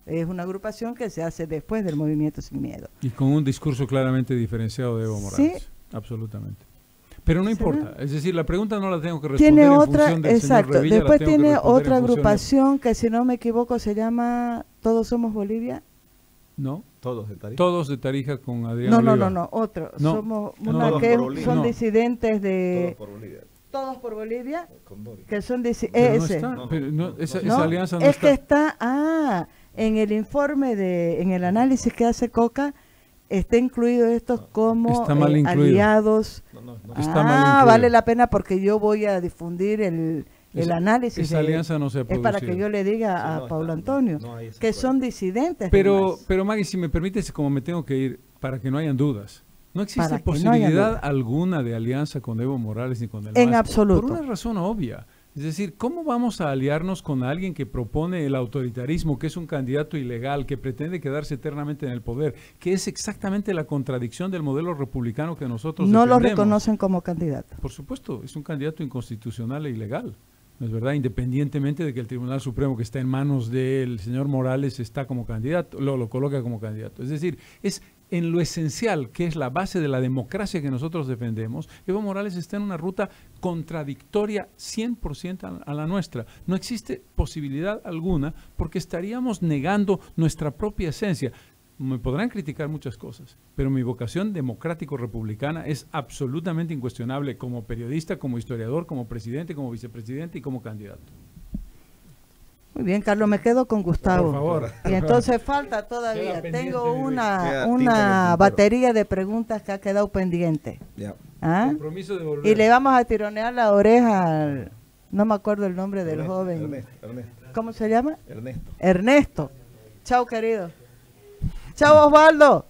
es una agrupación que se hace después del Movimiento Sin Miedo. Y con un discurso claramente diferenciado de Evo Morales. Sí. Absolutamente. Pero no importa, es decir, la pregunta no la tengo que responder tiene en otra, función del exacto, señor Revilla, después la tengo que tiene responder otra en función agrupación que, si no me equivoco, se llama Todos Somos Bolivia. ¿No? Todos de Tarija. Todos de Tarija con Adrián No, Oliva. no, otro. No. Somos No. una Todos que por Bolivia. son No. disidentes de Todos por Bolivia. Todos por Bolivia, Con Dori. que son Pero no ese. está, pero no, esa ¿No? alianza no es está. que está, en el informe en el análisis que hace Coca, está incluido estos como Está mal incluido. aliados. No. Está mal incluido. Vale la pena porque yo voy a difundir el análisis. Esa alianza no se ha es para que producido. yo le diga Sí, a no, Paulo está- Antonio no hay ese que acuerdo. son disidentes. Pero nomás. Maggie, si me permites, como me tengo que ir, para que no hayan dudas. No existe Para que no haya posibilidad duda. alguna de alianza con Evo Morales ni con el En MAS, absoluto. Por una razón obvia. Es decir, ¿cómo vamos a aliarnos con alguien que propone el autoritarismo, que es un candidato ilegal, que pretende quedarse eternamente en el poder, que es exactamente la contradicción del modelo republicano que nosotros no lo defendemos? reconocen como candidato. Por supuesto, es un candidato inconstitucional e ilegal. ¿No es verdad? Independientemente de que el Tribunal Supremo, que está en manos del señor Morales, está como candidato, lo coloca como candidato. Es decir, es en lo esencial, que es la base de la democracia que nosotros defendemos, Evo Morales está en una ruta contradictoria 100% a la nuestra. No existe posibilidad alguna porque estaríamos negando nuestra propia esencia. Me podrán criticar muchas cosas, pero mi vocación democrático-republicana es absolutamente incuestionable como periodista, como historiador, como presidente, como vicepresidente y como candidato. Muy bien, Carlos, me quedo con Gustavo. Por favor. Y entonces falta todavía. Queda pendiente, Tengo Vivi. Queda tinta en una el tintero. batería de preguntas que ha quedado pendiente. Ya. ¿Ah? Compromiso de volver. Y le vamos a tironear la oreja al... No me acuerdo el nombre del joven. Ernesto. ¿Cómo se llama? Ernesto. Ernesto. Chao, querido. Chao, Osvaldo.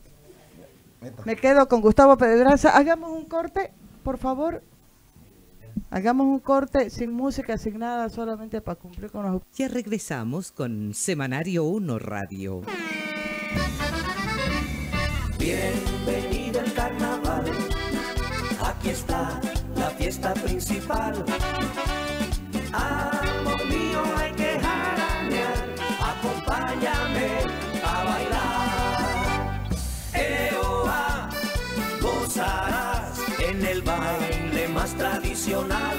Me quedo con Gustavo Pedraza. Hagamos un corte, por favor. Hagamos un corte sin música, sin nada, solamente para cumplir con los... Ya regresamos con Semanario 1 Radio. Bienvenido al carnaval, aquí está la fiesta principal. Amor mío, hay que jaranear, acompáñame a bailar. Eoa, gozarás en el baile más tradicional.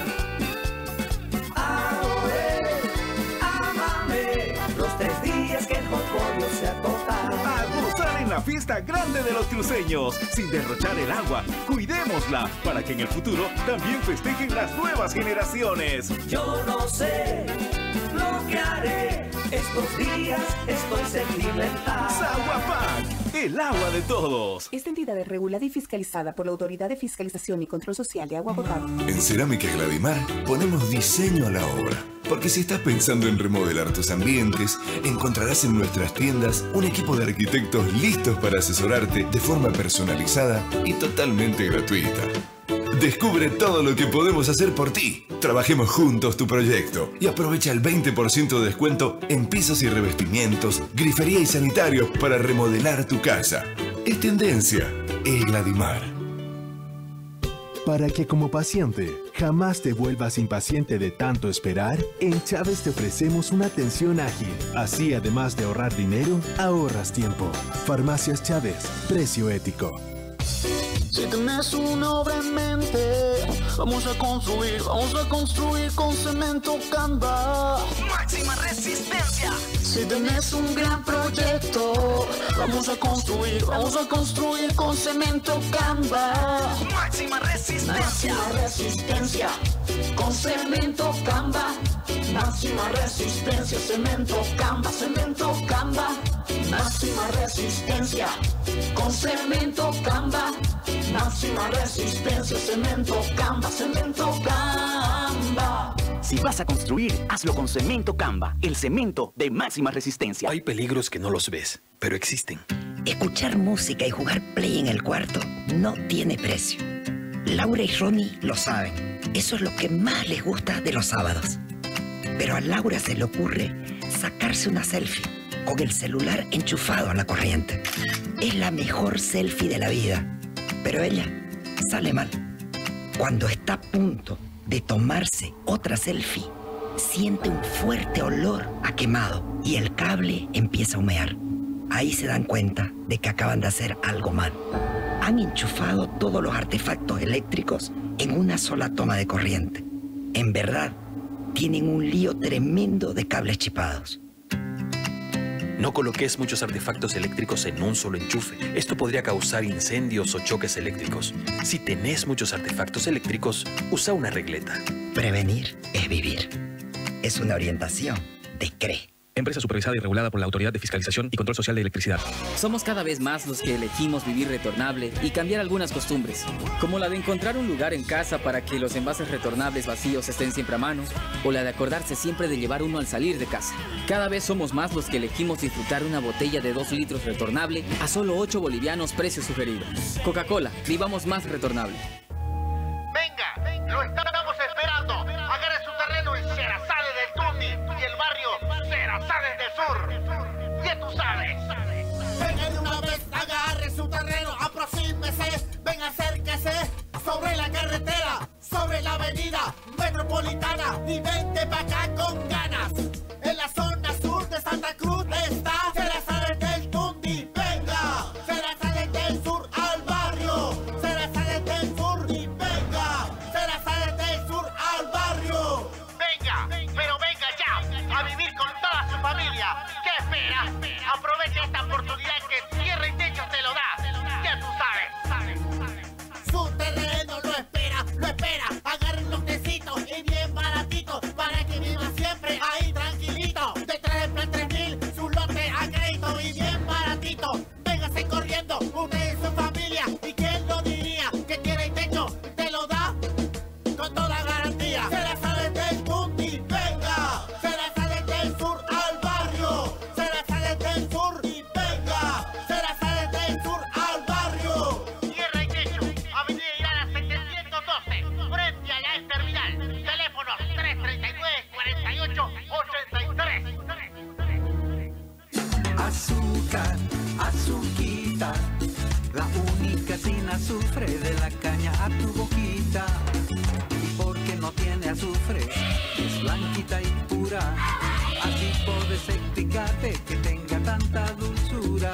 Ahora, ámame, los 3 días que el jocorio se acota. A gozar en la fiesta grande de los cruceños, sin derrochar el agua, cuidémosla para que en el futuro también festejen las nuevas generaciones. Yo no sé lo que haré estos días, estoy sentimental. Saguapac, el agua de todos. Esta entidad es regulada y fiscalizada por la Autoridad de Fiscalización y Control Social de Agua Potable. En Cerámica Gladimar ponemos diseño a la obra. Porque si estás pensando en remodelar tus ambientes, encontrarás en nuestras tiendas un equipo de arquitectos listos para asesorarte de forma personalizada y totalmente gratuita. Descubre todo lo que podemos hacer por ti. Trabajemos juntos tu proyecto y aprovecha el 20% de descuento en pisos y revestimientos, grifería y sanitarios para remodelar tu casa. Es tendencia, es Gladimar. Para que como paciente jamás te vuelvas impaciente de tanto esperar, en Chávez te ofrecemos una atención ágil. Así, además de ahorrar dinero, ahorras tiempo. Farmacias Chávez, precio ético. Si tenés una obra en mente, vamos a construir con cemento Canva. Máxima resistencia. Si tenés un gran proyecto, vamos a construir con cemento Canva. Máxima resistencia. Máxima resistencia, con cemento Canva. Máxima resistencia, cemento Canva. Máxima resistencia, con cemento Canva. Máxima resistencia, cemento Canva. Si vas a construir, hazlo con Cemento Canva, el cemento de máxima resistencia. Hay peligros que no los ves, pero existen. Escuchar música y jugar play en el cuarto no tiene precio. Laura y Ronnie lo saben. Eso es lo que más les gusta de los sábados. Pero a Laura se le ocurre sacarse una selfie con el celular enchufado a la corriente. Es la mejor selfie de la vida. Pero ella sale mal. Cuando está a punto de tomarse otra selfie, siente un fuerte olor a quemado y el cable empieza a humear. Ahí se dan cuenta de que acaban de hacer algo mal. Han enchufado todos los artefactos eléctricos en una sola toma de corriente. En verdad, tienen un lío tremendo de cables chipados. No coloques muchos artefactos eléctricos en un solo enchufe. Esto podría causar incendios o choques eléctricos. Si tenés muchos artefactos eléctricos, usa una regleta. Prevenir es vivir. Es una orientación de CRE. Empresa supervisada y regulada por la Autoridad de Fiscalización y Control Social de Electricidad. Somos cada vez más los que elegimos vivir retornable y cambiar algunas costumbres, como la de encontrar un lugar en casa para que los envases retornables vacíos estén siempre a mano, o la de acordarse siempre de llevar uno al salir de casa. Cada vez somos más los que elegimos disfrutar una botella de 2 litros retornable a solo 8 bolivianos, precio sugerido. Coca-Cola, vivamos más retornable. Venga, lo estamos esperando. Agarre su terreno en Sherazade del Tundi y el barrio Sherazade del Sur. Ya tú sabes. Venga de una vez, agarre su terreno, aproxímese, venga, acérquese sobre la carretera, sobre la avenida metropolitana y vente pa' acá con ganas. En la zona sur de Santa Cruz está Sherazade del Tundi. Venga, Sherazade del Sur al barrio, Sherazade del Sur y venga, Sherazade del Sur al barrio. Venga, pero venga ya, a vivir con toda su familia. ¿Qué espera? Aprovecha esta oportunidad que Tierra y Techo te lo da. Ya tú sabes. Su terreno lo espera. Agarren los tecitos y bien baratitos para que viva siempre ahí tranquilito. Detrás del plan 3000, su lote a crédito y bien baratito. Véngase corriendo, usted y su familia. ¿Y quién lo diría? Que Tierra y Techo te lo da con toda garantía. Sherazade del Tundi, venga. Sherazade del Sur al barrio. Sherazade del Sur y venga. Sherazade del Sur al barrio. Tierra y Techo, Avenida Irana 712, frente a la terminal. Teléfono 339-4883. Azúcar, azuquita, la única sin azufre de la caña a tu boquita. Y porque no tiene azufre, es blanquita y pura. Así puedes explicarte que tenga tanta dulzura.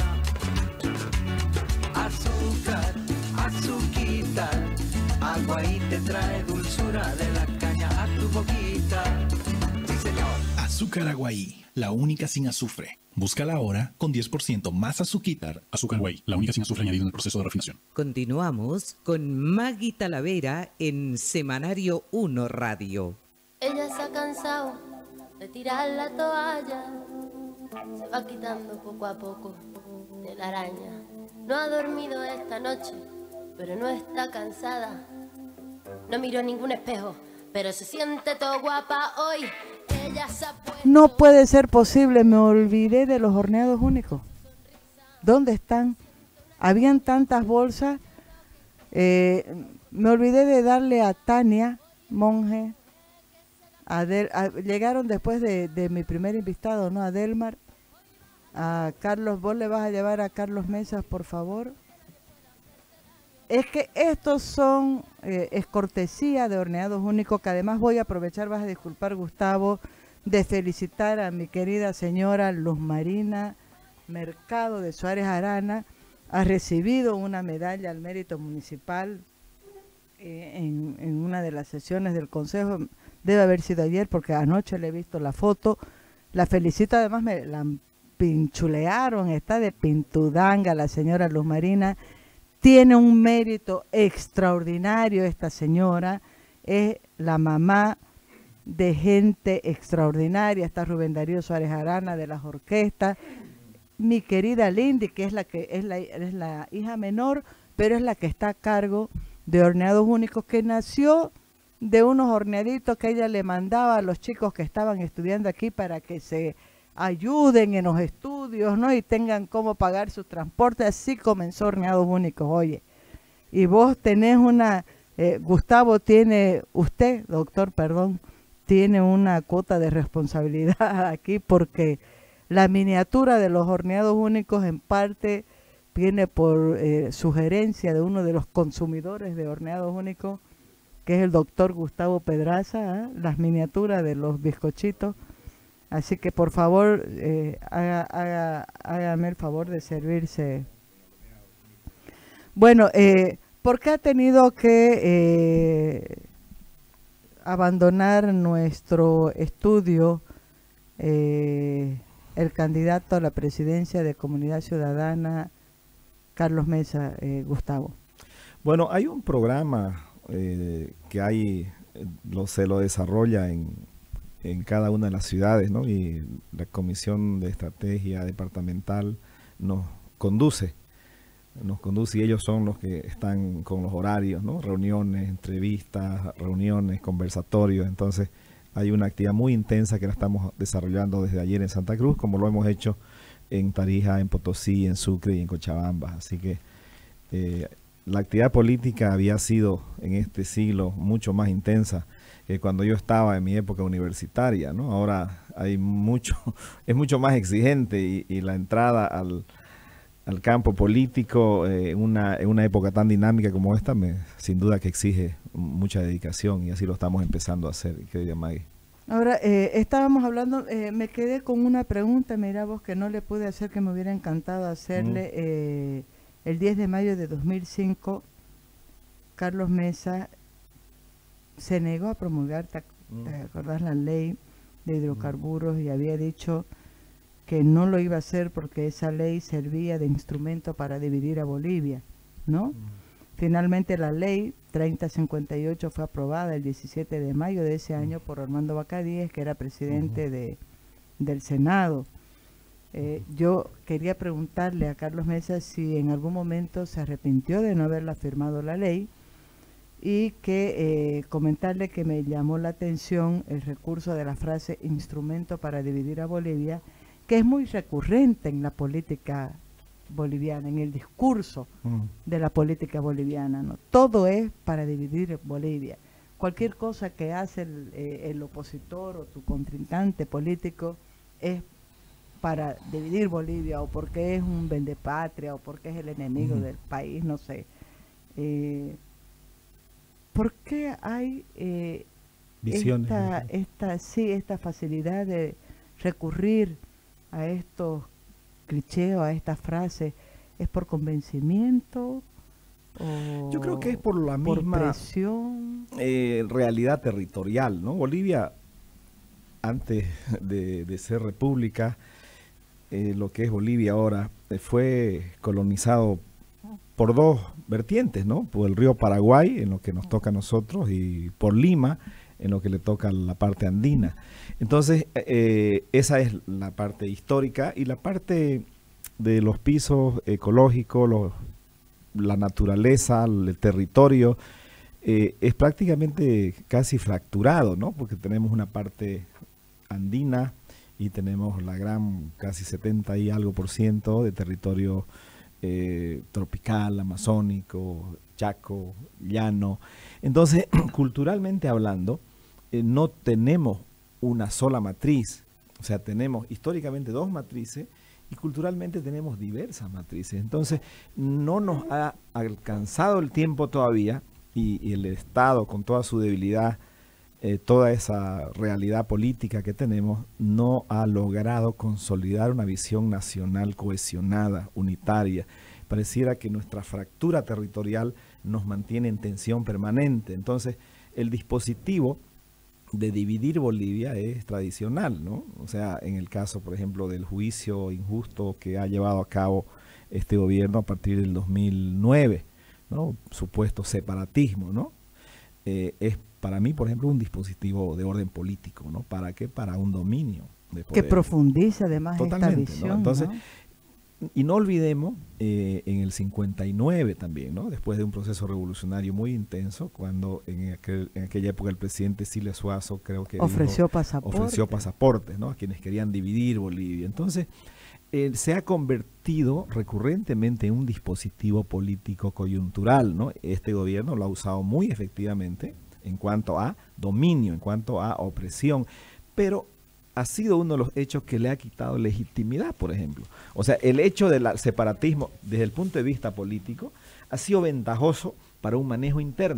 Azúcar, azuquita, agua y te trae dulzura de la caña a tu boquita. Sí, señor. Azúcar Aguaí, la única sin azufre. Búscala ahora con 10% más azuquitar. Azúcar Aguaí, la única sin azufre añadido en el proceso de refinación. Continuamos con Maggie Talavera en Semanario 1 Radio. Ella se ha cansado de tirar la toalla, se va quitando poco a poco de la araña. No ha dormido esta noche, pero no está cansada. No miró ningún espejo, pero se siente todo guapa hoy. Ella se ha puesto... No puede ser posible, me olvidé de los horneados únicos. ¿Dónde están? Habían tantas bolsas. Me olvidé de darle a Tania Monge. Llegaron después de mi primer invitado, ¿no? A Delmar. A Carlos, vos le vas a llevar a Carlos Mesas, por favor. Es que estos son, es cortesía de Horneados Únicos, que además voy a aprovechar, vas a disculpar, Gustavo, de felicitar a mi querida señora Luz Marina Mercado de Suárez Arana. Ha recibido una medalla al mérito municipal en una de las sesiones del consejo. Debe haber sido ayer porque anoche le he visto la foto. La felicito, además me la pinchulearon, está de pintudanga la señora Luz Marina. Tiene un mérito extraordinario esta señora, es la mamá de gente extraordinaria. Está Rubén Darío Suárez Arana de las orquestas, mi querida Lindy, que es la hija menor, pero es la que está a cargo de Horneados Únicos, que nació de unos horneaditos que ella le mandaba a los chicos que estaban estudiando aquí para que se ayuden en los estudios, ¿no? Y tengan cómo pagar su transporte. Así comenzó Horneados Únicos, oye. Y vos tenés una, Gustavo tiene, usted, doctor, perdón, tiene una cuota de responsabilidad aquí, porque la miniatura de los Horneados Únicos en parte viene por sugerencia de uno de los consumidores de Horneados Únicos, que es el doctor Gustavo Pedraza, las miniaturas de los bizcochitos. Así que por favor, hágame el favor de servirse. Bueno, ¿por qué ha tenido que abandonar nuestro estudio el candidato a la presidencia de Comunidad Ciudadana, Carlos Mesa, Gustavo? Bueno, hay un programa que hay, se lo desarrolla en cada una de las ciudades, ¿no? Y la Comisión de Estrategia Departamental nos conduce y ellos son los que están con los horarios, ¿no? Reuniones, entrevistas, reuniones, conversatorios. Entonces hay una actividad muy intensa que la estamos desarrollando desde ayer en Santa Cruz, como lo hemos hecho en Tarija, en Potosí, en Sucre y en Cochabamba. Así que la actividad política había sido en este siglo mucho más intensa que cuando yo estaba en mi época universitaria, ¿no? Ahora es mucho más exigente y la entrada al campo político en una época tan dinámica como esta, sin duda que exige mucha dedicación, y así lo estamos empezando a hacer, querida Maggie. Ahora, estábamos hablando, me quedé con una pregunta, mira vos, que no le pude hacer, que me hubiera encantado hacerle. El 10 de mayo de 2005, Carlos Mesa se negó a promulgar, ¿te acordás? La ley de hidrocarburos, y había dicho que no lo iba a hacer porque esa ley servía de instrumento para dividir a Bolivia, ¿no? Finalmente la ley 3058 fue aprobada el 17 de mayo de ese año por Armando Bacadíes, que era presidente del Senado. Yo quería preguntarle a Carlos Mesa si en algún momento se arrepintió de no haberla firmado la ley, y que comentarle que me llamó la atención el recurso de la frase instrumento para dividir a Bolivia, que es muy recurrente en la política boliviana, en el discurso de la política boliviana, ¿no? Todo es para dividir Bolivia. Cualquier cosa que hace el opositor o tu contrincante político es para dividir Bolivia, o porque es un vendepatria, o porque es el enemigo del país, no sé. ¿Por qué hay esta facilidad de recurrir a estos clichés o a estas frases? ¿Es por convencimiento? ¿O yo creo que es por la misma presión? Realidad territorial, ¿no? Bolivia, antes de ser república, lo que es Bolivia ahora, fue colonizado por dos vertientes, ¿no? Por el río Paraguay, en lo que nos toca a nosotros, y por Lima, en lo que le toca a la parte andina. Entonces, esa es la parte histórica, y la parte de los pisos ecológicos, la naturaleza, el territorio, es prácticamente casi fracturado, ¿no? Porque tenemos una parte andina y tenemos la gran, casi 70 y algo % de territorio tropical, amazónico, chaco, llano. Entonces, culturalmente hablando, no tenemos una sola matriz, o sea, tenemos históricamente dos matrices, y culturalmente tenemos diversas matrices. Entonces, no nos ha alcanzado el tiempo todavía, y el Estado, con toda su debilidad, toda esa realidad política que tenemos, no ha logrado consolidar una visión nacional cohesionada, unitaria. Pareciera que nuestra fractura territorial nos mantiene en tensión permanente. Entonces, el dispositivo de dividir Bolivia es tradicional, ¿no? O sea, en el caso, por ejemplo, del juicio injusto que ha llevado a cabo este gobierno a partir del 2009, ¿no? Supuesto separatismo, ¿no? Es para mí, por ejemplo, un dispositivo de orden político, ¿no? ¿Para qué? Para un dominio de poder. Que profundiza además totalmente, esta visión, ¿no? Entonces, ¿no? Y no olvidemos en el 59 también, ¿no? Después de un proceso revolucionario muy intenso, cuando en aquella época el presidente Siles Suazo, creo que ofreció pasaportes, ¿no? A quienes querían dividir Bolivia. Entonces, se ha convertido recurrentemente en un dispositivo político coyuntural, ¿no? Este gobierno lo ha usado muy efectivamente en cuanto a dominio, en cuanto a opresión, pero ha sido uno de los hechos que le ha quitado legitimidad, por ejemplo. O sea, el hecho del separatismo desde el punto de vista político ha sido ventajoso para un manejo interno,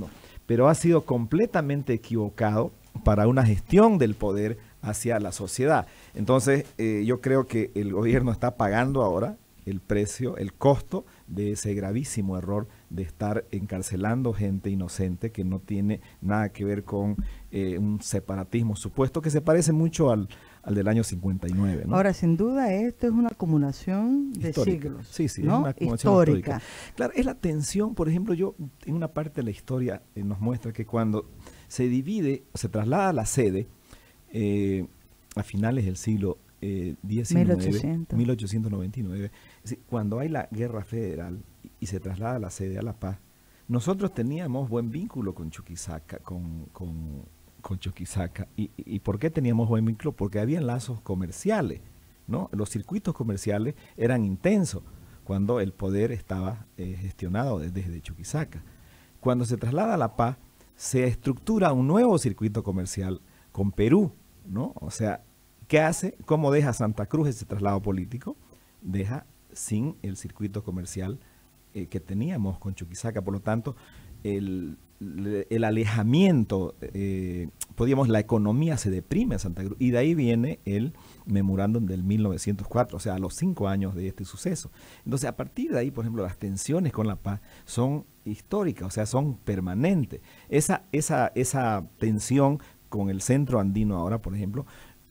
pero ha sido completamente equivocado para una gestión del poder hacia la sociedad. Entonces, yo creo que el gobierno está pagando ahora el precio, el costo de ese gravísimo error de estar encarcelando gente inocente que no tiene nada que ver con un separatismo supuesto que se parece mucho al del año 59, ¿no? Ahora, sin duda, esto es una acumulación de Histórica. siglos, Sí, sí, ¿no? es una acumulación histórica. Claro, es la tensión, por ejemplo, yo en una parte de la historia nos muestra que cuando se divide, se traslada la sede a finales del siglo XIX, 1899, es decir, cuando hay la guerra federal y se traslada la sede a La Paz, nosotros teníamos buen vínculo con Chuquisaca, con Chuquisaca. ¿Y por qué teníamos buen vínculo? Porque había lazos comerciales, ¿no? Los circuitos comerciales eran intensos cuando el poder estaba gestionado desde Chuquisaca. Cuando se traslada a La Paz, se estructura un nuevo circuito comercial con Perú, ¿no? O sea, ¿qué hace? ¿Cómo deja Santa Cruz ese traslado político? Deja sin el circuito comercial que teníamos con Chuquisaca. Por lo tanto, el alejamiento, podríamos, la economía se deprime en Santa Cruz. Y de ahí viene el memorándum del 1904, o sea, a los 5 años de este suceso. Entonces, a partir de ahí, por ejemplo, las tensiones con La Paz son históricas, o sea, son permanentes. Esa tensión con el centro andino ahora, por ejemplo,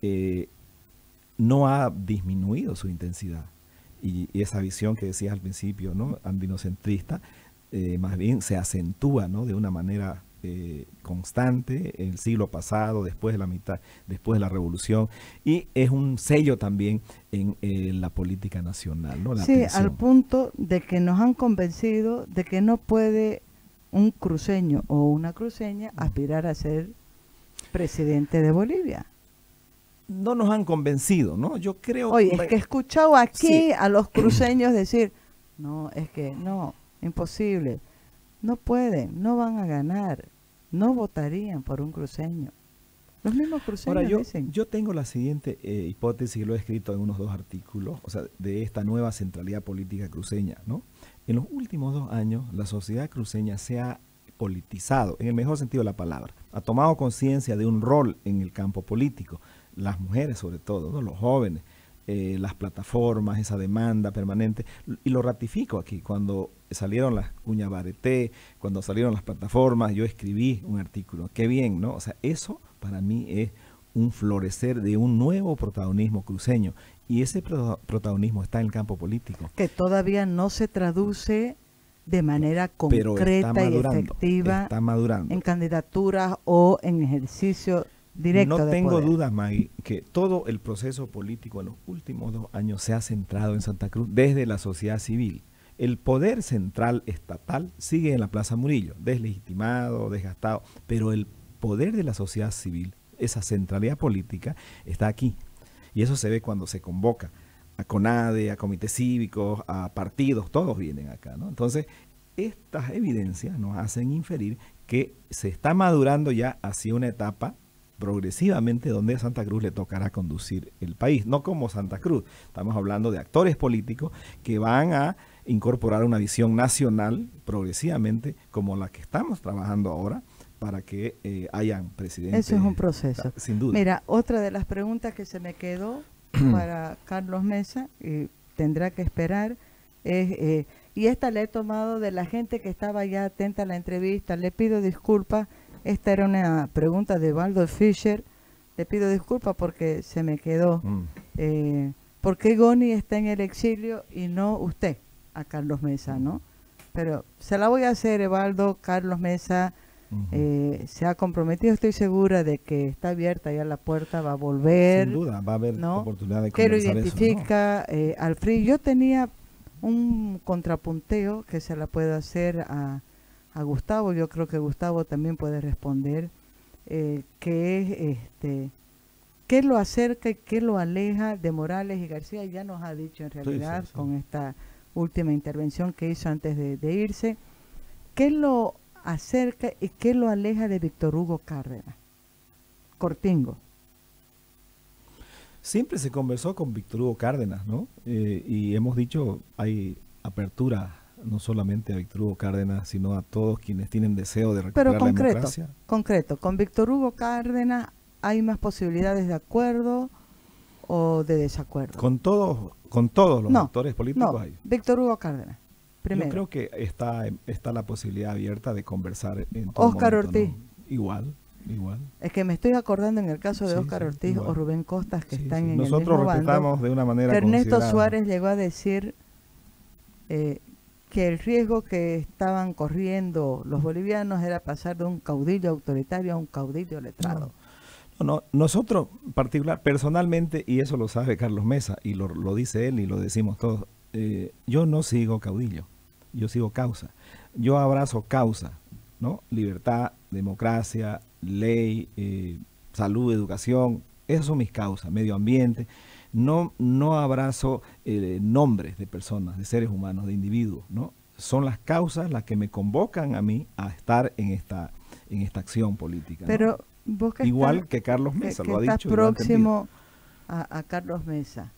no ha disminuido su intensidad. Y esa visión que decías al principio, ¿no?, andinocentrista, más bien se acentúa, ¿no?, de una manera constante en el siglo pasado, después de la revolución, y es un sello también en la política nacional, ¿no? Sí, al punto de que nos han convencido de que no puede un cruceño o una cruceña aspirar a ser presidente de Bolivia. No nos han convencido, ¿no? Yo creo... Oye, es que he escuchado aquí sí, a los cruceños decir, no, es que no, imposible, no pueden, no van a ganar, no votarían por un cruceño. Los mismos cruceños ahora, dicen. Yo tengo la siguiente hipótesis, lo he escrito en unos 2 artículos, o sea, de esta nueva centralidad política cruceña, ¿no? En los últimos 2 años, la sociedad cruceña se ha politizado, en el mejor sentido de la palabra, ha tomado conciencia de un rol en el campo político, las mujeres sobre todo, ¿no?, los jóvenes, las plataformas, esa demanda permanente, y lo ratifico aquí, cuando salieron las cuñas Bareté, cuando salieron las plataformas, yo escribí un artículo, qué bien, ¿no? O sea, eso para mí es un florecer de un nuevo protagonismo cruceño, y ese protagonismo está en el campo político. Que todavía no se traduce de manera concreta y efectiva en candidaturas o en ejercicio directo no de tengo poder. dudas, Maggie, que todo el proceso político en los últimos 2 años se ha centrado en Santa Cruz desde la sociedad civil. El poder central estatal sigue en la Plaza Murillo, deslegitimado, desgastado, pero el poder de la sociedad civil, esa centralidad política, está aquí. Y eso se ve cuando se convoca a CONADE, a comités cívicos, a partidos, todos vienen acá, ¿no? Entonces, estas evidencias nos hacen inferir que se está madurando ya hacia una etapa progresivamente donde a Santa Cruz le tocará conducir el país, no como Santa Cruz, estamos hablando de actores políticos que van a incorporar una visión nacional progresivamente como la que estamos trabajando ahora para que hayan presidentes. Eso es un proceso. Sin duda. Mira, otra de las preguntas que se me quedó para Carlos Mesa, y tendrá que esperar, es, y esta la he tomado de la gente que estaba ya atenta a la entrevista, le pido disculpas. Esta era una pregunta de Waldo Fischer. Le pido disculpas porque se me quedó. ¿Por qué Goni está en el exilio y no usted, a Carlos Mesa, no? Pero se la voy a hacer, Evaldo. Carlos Mesa se ha comprometido. Estoy segura de que está abierta ya la puerta, va a volver. Sin duda, va a haber oportunidad de que lo conversar identifica eso, ¿no? al FRI. Yo tenía un contrapunteo que se la puedo hacer a Gustavo. Yo creo que Gustavo también puede responder, que es qué lo acerca y qué lo aleja de Morales y García. Ya nos ha dicho en realidad sí. Con esta última intervención que hizo antes de irse, qué lo acerca y qué lo aleja de Víctor Hugo Cárdenas. Cortingo. Siempre se conversó con Víctor Hugo Cárdenas, ¿no? Y hemos dicho, hay apertura no solamente a Víctor Hugo Cárdenas, sino a todos quienes tienen deseo de recuperar la democracia. Concreto, con Víctor Hugo Cárdenas hay más posibilidades de acuerdo o de desacuerdo. Con todos los actores políticos hay. Víctor Hugo Cárdenas, primero. Yo creo que está la posibilidad abierta de conversar en todo Óscar momento, Ortiz. ¿no? Igual. Es que me estoy acordando en el caso de Óscar Ortiz o Rubén Costas, que están en Nosotros el mismo respetamos bando, de una manera Ernesto considerable. Suárez llegó a decir que el riesgo que estaban corriendo los bolivianos era pasar de un caudillo autoritario a un caudillo letrado. No, nosotros personalmente, y eso lo sabe Carlos Mesa, y lo dice él y lo decimos todos, yo no sigo caudillo, yo sigo causa. Yo abrazo causa, ¿no? Libertad, democracia, ley, salud, educación, esas son mis causas, medio ambiente. No abrazo nombres de personas, de seres humanos, de individuos, ¿no? Son las causas las que me convocan a mí a estar en esta acción política, ¿no? Pero vos que igual que Carlos Mesa lo ha dicho. Estás próximo a Carlos Mesa.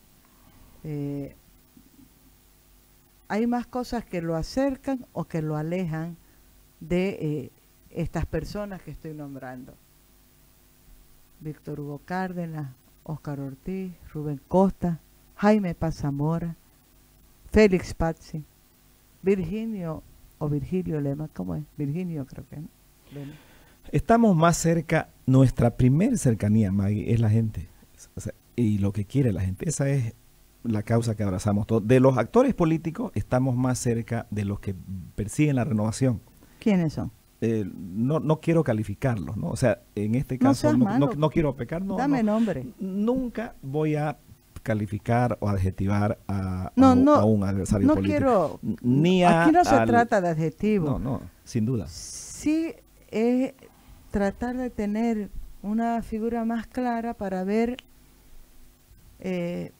¿Hay más cosas que lo acercan o que lo alejan de estas personas que estoy nombrando? Víctor Hugo Cárdenas, Óscar Ortiz, Rubén Costa, Jaime Paz Zamora, Félix Pazzi, Virgilio Lema, ¿cómo es? Virgilio creo que, ¿no? Lema. Estamos más cerca, nuestra primer cercanía, Maggie, es la gente, o sea, y lo que quiere la gente. Esa es la causa que abrazamos todos. De los actores políticos estamos más cerca de los que persiguen la renovación. ¿Quiénes son? No quiero calificarlos, ¿no? O sea, en este caso no quiero pecar, dame nombre. Nunca voy a calificar o adjetivar a un adversario político. Aquí no se trata de adjetivos. No, sin duda. Sí es tratar de tener una figura más clara para ver qué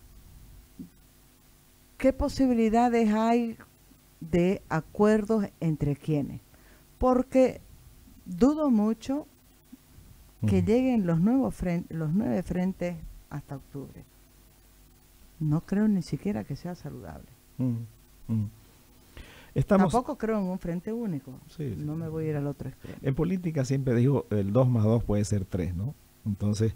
posibilidades hay de acuerdos entre quienes. Porque dudo mucho que lleguen los 9 frentes hasta octubre. No creo ni siquiera que sea saludable. Tampoco creo en un frente único. Sí. No me voy a ir al otro extremo. En política siempre digo, el 2 más 2 puede ser 3, ¿no? Entonces,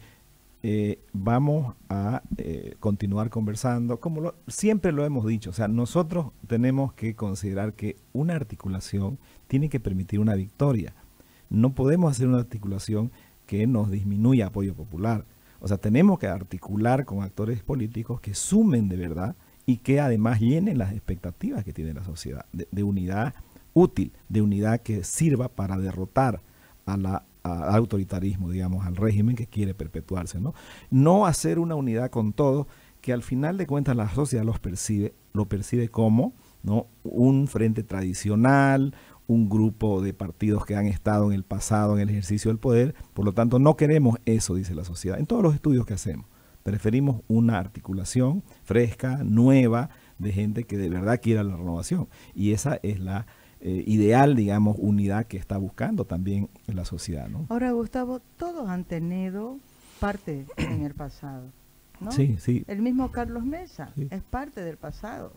vamos a continuar conversando, como siempre lo hemos dicho. O sea, nosotros tenemos que considerar que una articulación tiene que permitir una victoria. No podemos hacer una articulación que nos disminuya apoyo popular. O sea, tenemos que articular con actores políticos que sumen de verdad y que además llenen las expectativas que tiene la sociedad, de unidad útil, de unidad que sirva para derrotar al autoritarismo, digamos, al régimen que quiere perpetuarse, ¿no? No hacer una unidad con todos, que al final de cuentas la sociedad lo percibe como, ¿no?, un frente tradicional, un grupo de partidos que han estado en el pasado en el ejercicio del poder. Por lo tanto, no queremos eso, dice la sociedad. En todos los estudios que hacemos, preferimos una articulación fresca, nueva, de gente que de verdad quiera la renovación. Y esa es la ideal, digamos, unidad que está buscando también en la sociedad, ¿no? Ahora, Gustavo, todos han tenido parte en el pasado, ¿no? Sí, sí. El mismo Carlos Mesa es parte del pasado.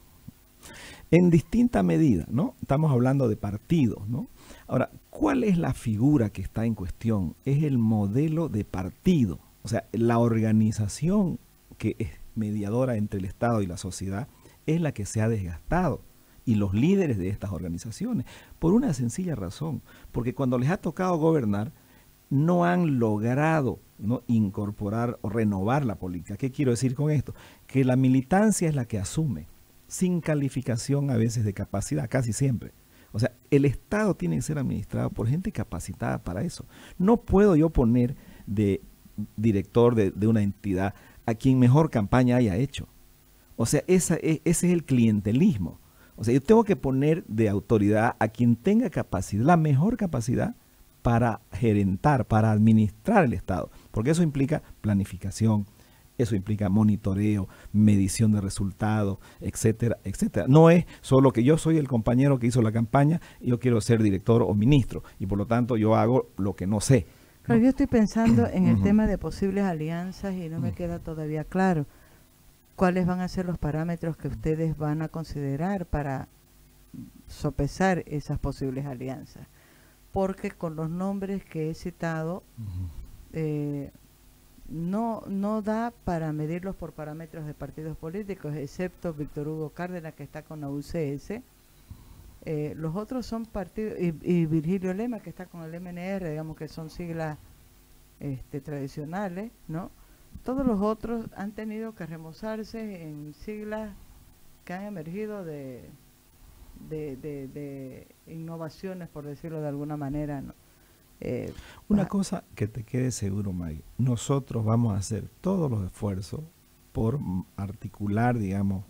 En distinta medida, ¿no? Estamos hablando de partidos, ¿no? Ahora, ¿cuál es la figura que está en cuestión? Es el modelo de partido. O sea, la organización que es mediadora entre el Estado y la sociedad es la que se ha desgastado. Y los líderes de estas organizaciones, por una sencilla razón, porque cuando les ha tocado gobernar, no han logrado, ¿no?, incorporar o renovar la política. ¿Qué quiero decir con esto? Que la militancia es la que asume, sin calificación a veces de capacidad, casi siempre. O sea, el Estado tiene que ser administrado por gente capacitada para eso. No puedo yo poner de director de una entidad a quien mejor campaña haya hecho. O sea, ese es el clientelismo. O sea, yo tengo que poner de autoridad a quien tenga capacidad, la mejor capacidad para gerentar, para administrar el Estado. Porque eso implica planificación, eso implica monitoreo, medición de resultados, etcétera, etcétera. No es solo que yo soy el compañero que hizo la campaña y yo quiero ser director o ministro y por lo tanto yo hago lo que no sé. Pero yo estoy pensando en el tema de posibles alianzas y no me queda todavía claro cuáles van a ser los parámetros que ustedes van a considerar para sopesar esas posibles alianzas, porque con los nombres que he citado no da para medirlos por parámetros de partidos políticos, excepto Víctor Hugo Cárdenas, que está con la UCS. Los otros son partidos, y Virgilio Lema, que está con el MNR, digamos que son siglas tradicionales, ¿no? Todos los otros han tenido que remozarse en siglas que han emergido de innovaciones, por decirlo de alguna manera, ¿no? Una cosa que te quede seguro, Maggie, nosotros vamos a hacer todos los esfuerzos por articular, digamos,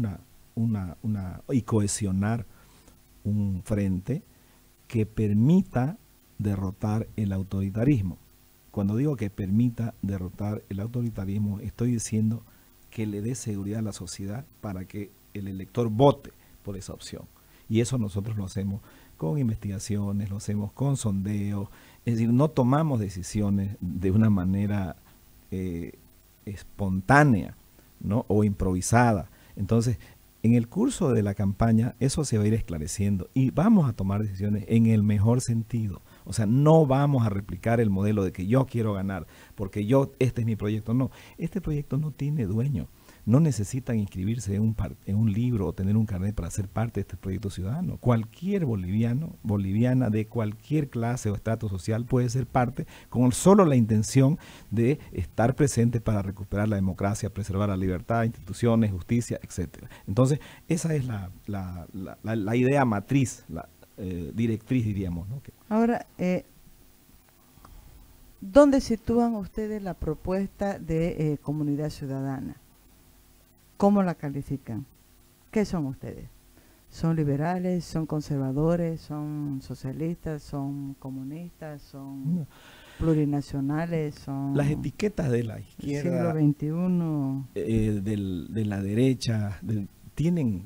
y cohesionar un frente que permita derrotar el autoritarismo. Cuando digo que permita derrotar el autoritarismo, estoy diciendo que le dé seguridad a la sociedad para que el elector vote por esa opción. Y eso nosotros lo hacemos con investigaciones, lo hacemos con sondeos, es decir, no tomamos decisiones de una manera espontánea, ¿no? O improvisada. Entonces, en el curso de la campaña eso se va a ir esclareciendo y vamos a tomar decisiones en el mejor sentido. O sea, no vamos a replicar el modelo de que yo quiero ganar porque este es mi proyecto. No, este proyecto no tiene dueño. No necesitan inscribirse en un libro o tener un carnet para ser parte de este proyecto ciudadano. Cualquier boliviana de cualquier clase o estrato social puede ser parte con solo la intención de estar presente para recuperar la democracia, preservar la libertad, instituciones, justicia, etcétera. Entonces, esa es la idea matriz, la directriz, diríamos, ¿no? Ahora, ¿dónde sitúan ustedes la propuesta de comunidad ciudadana? ¿Cómo la califican? ¿Qué son ustedes? ¿Son liberales? ¿Son conservadores? ¿Son socialistas? ¿Son comunistas? ¿Son plurinacionales? ¿Son las etiquetas de la izquierda, siglo XXI? De la derecha, tienen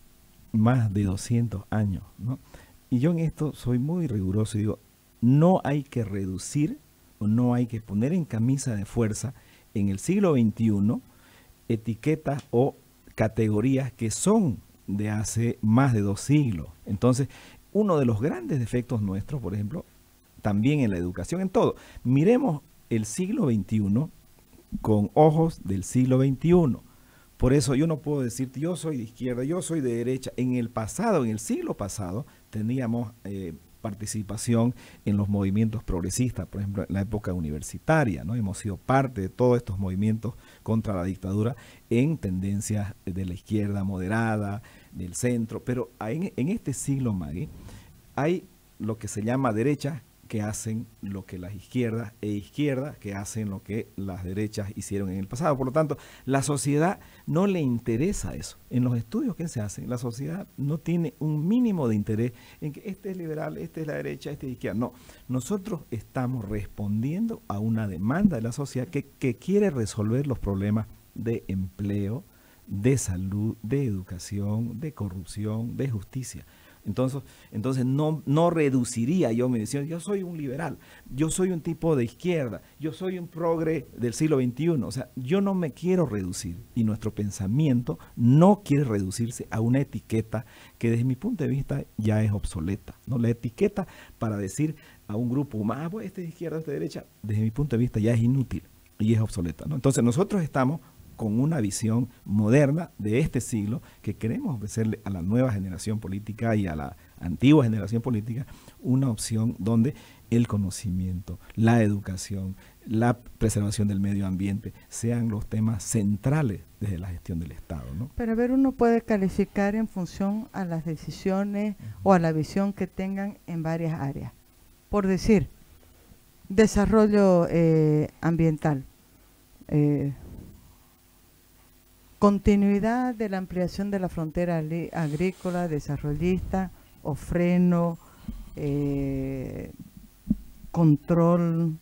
más de 200 años, ¿no? Y yo en esto soy muy riguroso y digo, no hay que reducir o no hay que poner en camisa de fuerza en el siglo XXI etiquetas o categorías que son de hace más de 2 siglos. Entonces, uno de los grandes defectos nuestros, por ejemplo, también en la educación, en todo, miremos el siglo XXI con ojos del siglo XXI. Por eso yo no puedo decirte, yo soy de izquierda, yo soy de derecha. En el pasado, en el siglo pasado, teníamos participación en los movimientos progresistas, por ejemplo, en la época universitaria, ¿no? Hemos sido parte de todos estos movimientos contra la dictadura en tendencias de la izquierda moderada, del centro, pero en este siglo, Maggie, hay lo que se llama derecha que hacen lo que las izquierdas e izquierdas que hacen lo que las derechas hicieron en el pasado. Por lo tanto, la sociedad no le interesa eso. En los estudios que se hacen, la sociedad no tiene un mínimo de interés en que este es liberal, este es la derecha, este es izquierda. No, nosotros estamos respondiendo a una demanda de la sociedad que quiere resolver los problemas de empleo, de salud, de educación, de corrupción, de justicia. Entonces no reduciría yo mi decisión. Yo soy un liberal, yo soy un tipo de izquierda, yo soy un progre del siglo XXI. O sea, yo no me quiero reducir y nuestro pensamiento no quiere reducirse a una etiqueta que desde mi punto de vista ya es obsoleta, ¿no? La etiqueta para decir a un grupo más, pues este es de izquierda, este es de derecha, desde mi punto de vista ya es inútil y es obsoleta, ¿no? Entonces nosotros estamos con una visión moderna de este siglo que queremos ofrecerle a la nueva generación política y a la antigua generación política una opción donde el conocimiento, la educación, la preservación del medio ambiente sean los temas centrales desde la gestión del Estado, ¿no? Pero a ver, uno puede calificar en función a las decisiones o a la visión que tengan en varias áreas. Por decir, desarrollo ambiental, continuidad de la ampliación de la frontera agrícola, desarrollista o freno, control,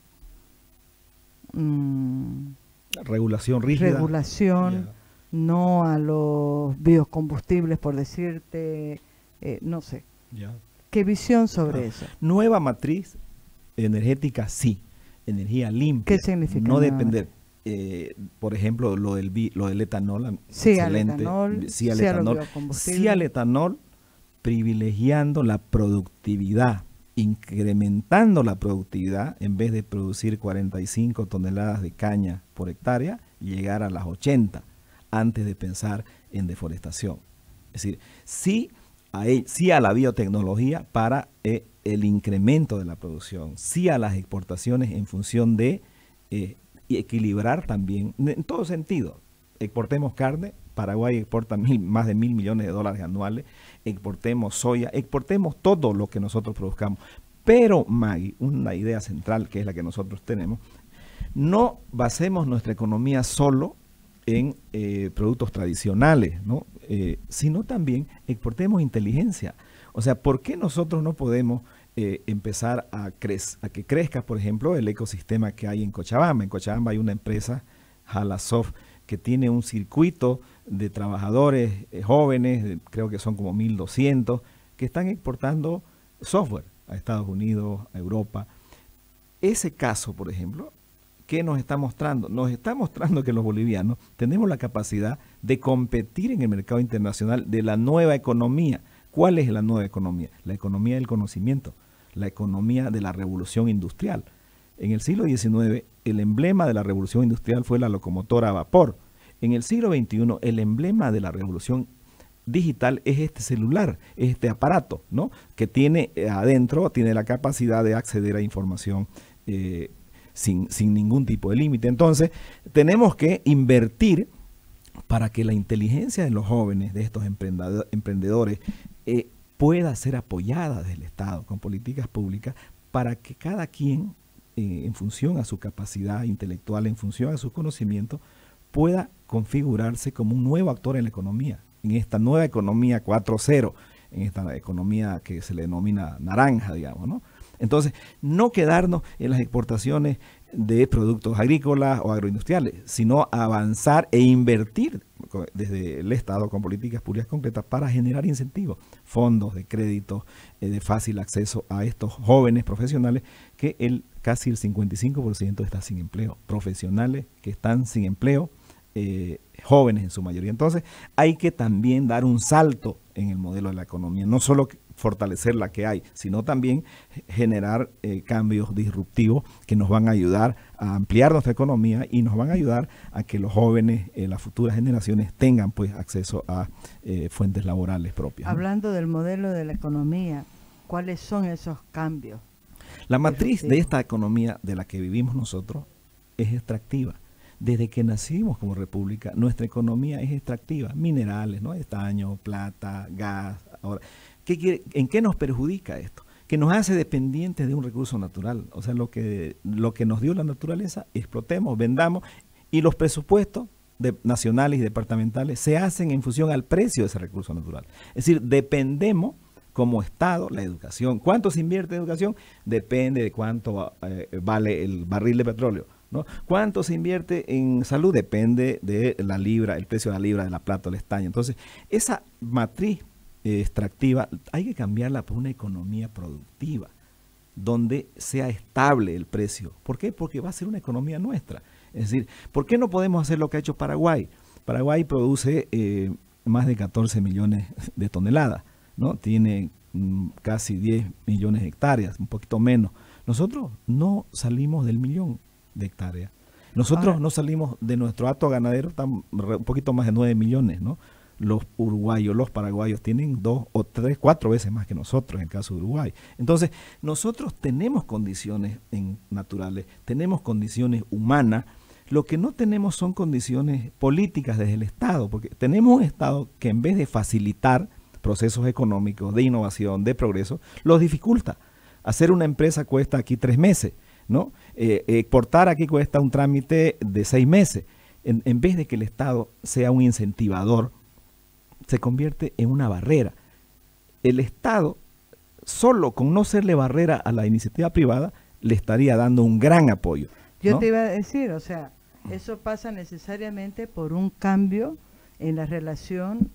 regulación rígida. Regulación, no a los biocombustibles, por decirte, no sé. ¿Qué visión sobre eso? Nueva matriz energética, sí. Energía limpia. ¿Qué significa? No depender. Por ejemplo, lo del etanol, sí, excelente. Al etanol, sí al etanol, sí al etanol, privilegiando la productividad, incrementando la productividad, en vez de producir 45 toneladas de caña por hectárea, llegar a las 80 antes de pensar en deforestación. Es decir, sí a la biotecnología para el incremento de la producción, sí a las exportaciones en función de equilibrar también, en todo sentido. Exportemos carne, Paraguay exporta más de $1.000 millones anuales, exportemos soya, exportemos todo lo que nosotros produzcamos. Pero, Maggie, una idea central que es la que nosotros tenemos, no basemos nuestra economía solo en productos tradicionales, ¿no? Sino también exportemos inteligencia. O sea, ¿por qué nosotros no podemos empezar a que crezca, por ejemplo, el ecosistema que hay en Cochabamba? En Cochabamba hay una empresa, Halasoft, que tiene un circuito de trabajadores jóvenes, creo que son como 1.200, que están exportando software a Estados Unidos, a Europa. Ese caso, por ejemplo, ¿qué nos está mostrando? Nos está mostrando que los bolivianos tenemos la capacidad de competir en el mercado internacional de la nueva economía. ¿Cuál es la nueva economía? La economía del conocimiento, la economía de la revolución industrial. En el siglo XIX, el emblema de la revolución industrial fue la locomotora a vapor. En el siglo XXI, el emblema de la revolución digital es este celular, es este aparato, ¿no? Que tiene adentro, tiene la capacidad de acceder a información sin ningún tipo de límite. Entonces, tenemos que invertir para que la inteligencia de los jóvenes, de estos emprendedores, pueda ser apoyada desde el Estado con políticas públicas para que cada quien, en función a su capacidad intelectual, en función a sus conocimientos, pueda configurarse como un nuevo actor en la economía, en esta nueva economía 4.0, en esta economía que se le denomina naranja, digamos, ¿no? Entonces, no quedarnos en las exportaciones de productos agrícolas o agroindustriales, sino avanzar e invertir desde el Estado con políticas públicas concretas para generar incentivos, fondos de crédito, de fácil acceso a estos jóvenes profesionales que casi el 55% está sin empleo, profesionales que están sin empleo, jóvenes en su mayoría. Entonces, hay que también dar un salto en el modelo de la economía, no solo fortalecer la que hay, sino también generar cambios disruptivos que nos van a ayudar a ampliar nuestra economía y nos van a ayudar a que los jóvenes, las futuras generaciones, tengan pues acceso a fuentes laborales propias. Hablando del modelo de la economía, ¿cuáles son esos cambios? La matriz de esta economía de la que vivimos nosotros es extractiva. Desde que nacimos como república, nuestra economía es extractiva, minerales, ¿no? Estaño, plata, gas. Ahora, ¿en qué nos perjudica esto? Que nos hace dependientes de un recurso natural. O sea, lo que nos dio la naturaleza, explotemos, vendamos, y los presupuestos nacionales y departamentales se hacen en función al precio de ese recurso natural. Es decir, dependemos como Estado, la educación. ¿Cuánto se invierte en educación? Depende de cuánto vale el barril de petróleo, ¿no? ¿Cuánto se invierte en salud? Depende de la libra, el precio de la libra, de la plata, del estaño. Entonces, esa matriz extractiva hay que cambiarla por una economía productiva, donde sea estable el precio. ¿Por qué? Porque va a ser una economía nuestra. Es decir, ¿por qué no podemos hacer lo que ha hecho Paraguay? Paraguay produce más de 14 millones de toneladas, ¿no? Tiene casi 10 millones de hectáreas, un poquito menos. Nosotros no salimos del 1 millón de hectáreas. Nosotros no salimos de nuestro hato ganadero, un poquito más de 9 millones, ¿no? Los uruguayos, los paraguayos tienen 2 o 3, 4 veces más que nosotros en el caso de Uruguay. Entonces, nosotros tenemos condiciones naturales, tenemos condiciones humanas. Lo que no tenemos son condiciones políticas desde el Estado, porque tenemos un Estado que en vez de facilitar procesos económicos, de innovación, de progreso, los dificulta. Hacer una empresa cuesta aquí 3 meses, ¿no? Exportar aquí cuesta un trámite de 6 meses. En vez de que el Estado sea un incentivador, se convierte en una barrera. El Estado, solo con no serle barrera a la iniciativa privada, le estaría dando un gran apoyo, ¿no? Yo te iba a decir, o sea, eso pasa necesariamente por un cambio en la relación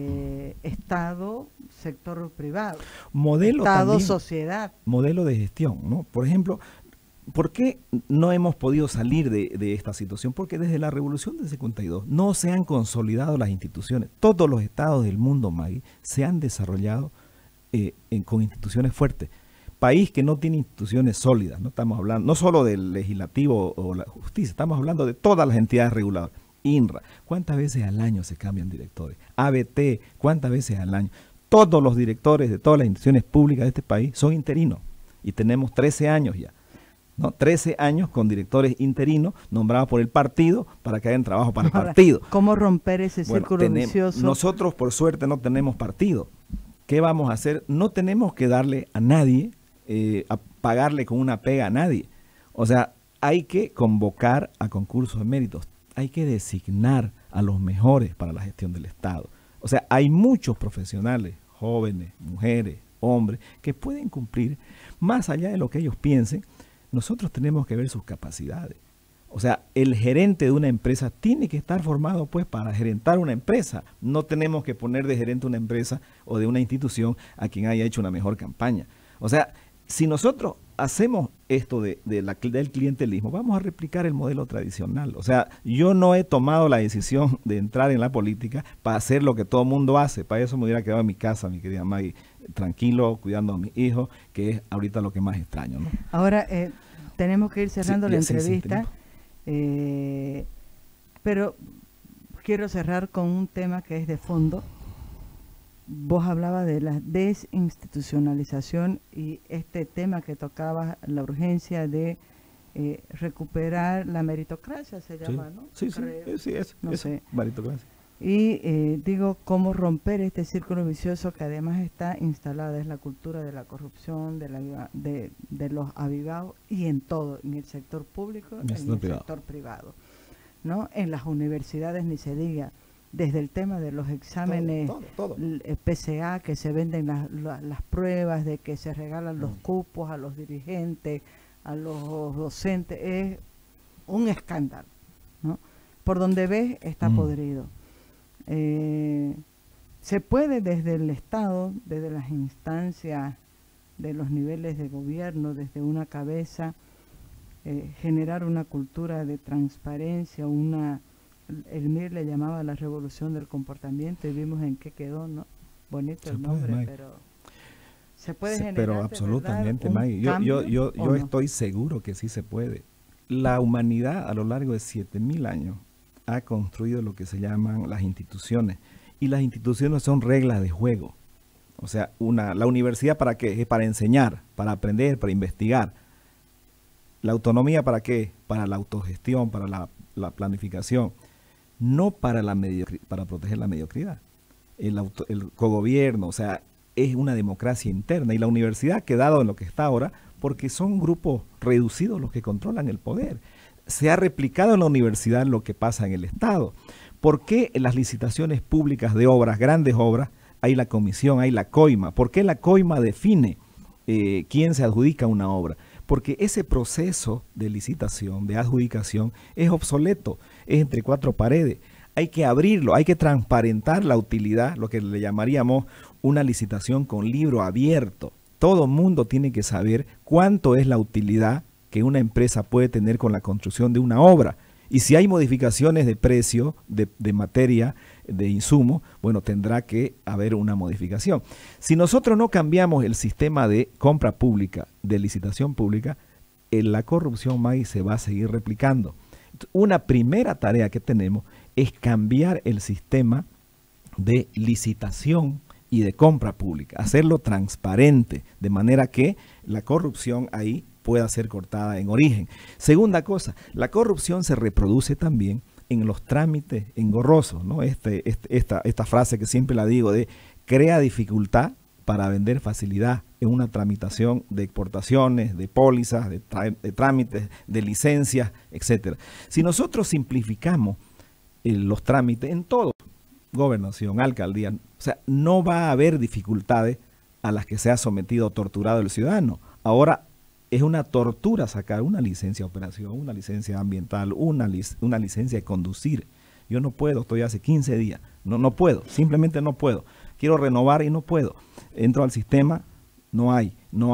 Estado-sector privado, Estado-sociedad. Modelo de gestión, ¿no? Por ejemplo, ¿por qué no hemos podido salir de esta situación? Porque desde la Revolución del 52 no se han consolidado las instituciones. Todos los estados del mundo, Maggie, se han desarrollado con instituciones fuertes. País que no tiene instituciones sólidas, no estamos hablando no solo del legislativo o la justicia, estamos hablando de todas las entidades reguladoras. INRA, ¿cuántas veces al año se cambian directores? ABT, ¿cuántas veces al año? Todos los directores de todas las instituciones públicas de este país son interinos y tenemos 13 años ya, ¿no? 13 años con directores interinos nombrados por el partido para que hagan trabajo para el partido. ¿Cómo romper ese círculo vicioso? Nosotros por suerte no tenemos partido. ¿Qué vamos a hacer? No tenemos que darle a nadie, a pagarle con una pega a nadie. O sea, hay que convocar a concursos de méritos. Hay que designar a los mejores para la gestión del Estado. O sea, hay muchos profesionales, jóvenes, mujeres, hombres, que pueden cumplir más allá de lo que ellos piensen. Nosotros tenemos que ver sus capacidades. O sea, el gerente de una empresa tiene que estar formado pues para gerentar una empresa. No tenemos que poner de gerente una empresa o de una institución a quien haya hecho una mejor campaña. O sea, si nosotros hacemos esto del clientelismo, vamos a replicar el modelo tradicional. O sea, yo no he tomado la decisión de entrar en la política para hacer lo que todo el mundo hace. Para eso me hubiera quedado en mi casa, mi querida Maggie, tranquilo, cuidando a mis hijos, que es ahorita lo que más extraño, ¿no? Ahora, tenemos que ir cerrando la entrevista, pero quiero cerrar con un tema que es de fondo. Vos hablabas de la desinstitucionalización y este tema que tocaba, la urgencia de recuperar la meritocracia, se llama, ¿no? Sí, no sé. Meritocracia. Y digo, cómo romper este círculo vicioso que además está instalada, es la cultura de la corrupción, de los avivados y en todo, en el sector público y en el sector privado, ¿no? En las universidades ni se diga. Desde el tema de los exámenes todo. PCA, que se venden las pruebas, de que se regalan los cupos a los dirigentes, a los docentes, es un escándalo, ¿no? Por donde ves está podrido. Se puede desde el Estado, desde las instancias de los niveles de gobierno, desde una cabeza, generar una cultura de transparencia, el MIR le llamaba la revolución del comportamiento y vimos en qué quedó, ¿no? Bonito el nombre, pero se puede generar. Pero absolutamente, Maggie. Yo estoy seguro que sí se puede. La humanidad a lo largo de 7.000 años ha construido lo que se llaman las instituciones. Y las instituciones son reglas de juego. O sea, la universidad ¿para qué? Es para enseñar, para aprender, para investigar. La autonomía ¿para qué? Para la autogestión, para la planificación. No para para proteger la mediocridad. El cogobierno, o sea, es una democracia interna. Y la universidad ha quedado en lo que está ahora porque son grupos reducidos los que controlan el poder. Se ha replicado en la universidad lo que pasa en el Estado. ¿Por qué en las licitaciones públicas de obras, grandes obras, hay la comisión, hay la coima? ¿Por qué la coima define quién se adjudica una obra? Porque ese proceso de licitación, de adjudicación, es obsoleto, es entre cuatro paredes. Hay que abrirlo, hay que transparentar la utilidad, lo que le llamaríamos una licitación con libro abierto. Todo mundo tiene que saber cuánto es la utilidad que una empresa puede tener con la construcción de una obra. Y si hay modificaciones de precio, de materia, de insumo, bueno, tendrá que haber una modificación. Si nosotros no cambiamos el sistema de compra pública, de licitación pública, la corrupción, Maggie, se va a seguir replicando. Una primera tarea que tenemos es cambiar el sistema de licitación y de compra pública, hacerlo transparente, de manera que la corrupción ahí pueda ser cortada en origen. Segunda cosa, la corrupción se reproduce también en los trámites engorrosos, ¿no? Esta frase que siempre la digo de crea dificultad para vender facilidad en una tramitación de exportaciones, de pólizas, de trámites, de licencias, etcétera. Si nosotros simplificamos los trámites en todo, gobernación, alcaldía, o sea, no va a haber dificultades a las que se ha sometido o torturado el ciudadano. Ahora es una tortura sacar una licencia de operación, una licencia ambiental, una licencia de conducir. Yo no puedo, estoy hace 15 días, no puedo, simplemente no puedo. Quiero renovar y no puedo. Entro al sistema, no hay,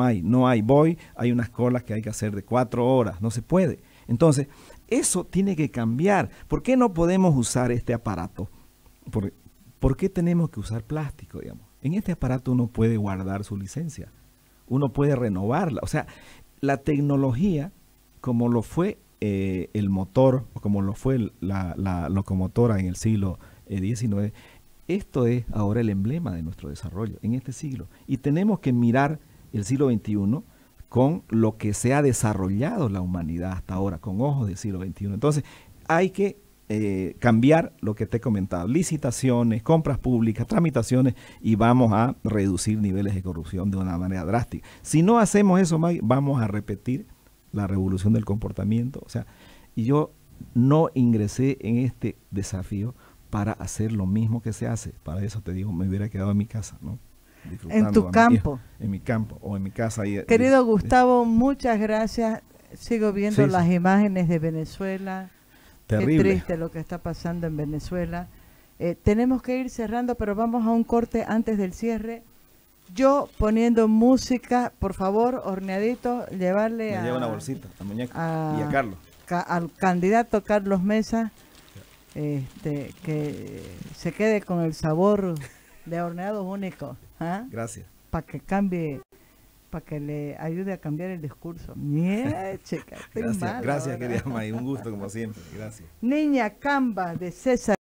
voy, hay unas colas que hay que hacer de 4 horas, no se puede. Entonces, eso tiene que cambiar. ¿Por qué no podemos usar este aparato? ¿Por qué tenemos que usar plástico, digamos? En este aparato uno puede guardar su licencia, uno puede renovarla. O sea, la tecnología, como lo fue el motor, o como lo fue la locomotora en el siglo XIX, esto es ahora el emblema de nuestro desarrollo en este siglo. Y tenemos que mirar el siglo XXI con lo que se ha desarrollado la humanidad hasta ahora, con ojos del siglo XXI. Entonces, hay que cambiar lo que te he comentado, licitaciones, compras públicas, tramitaciones, y vamos a reducir niveles de corrupción de una manera drástica. Si no hacemos eso, Maggie, vamos a repetir la revolución del comportamiento. O sea, y yo no ingresé en este desafío para hacer lo mismo que se hace. Para eso te digo, me hubiera quedado en mi casa, ¿no? En tu campo. En mi campo o en mi casa. Querido Gustavo, muchas gracias. Sigo viendo las imágenes de Venezuela. Terrible. Qué triste lo que está pasando en Venezuela. Tenemos que ir cerrando, pero vamos a un corte antes del cierre. Yo poniendo música, por favor, horneadito, llevarle lleva una bolsita, a muñeca y a Carlos. Al candidato Carlos Mesa, que se quede con el sabor de horneados únicos. Gracias. Para que cambie, para que le ayude a cambiar el discurso. Mira, chica, gracias, querida May, un gusto como siempre. Gracias. Niña Camba de César.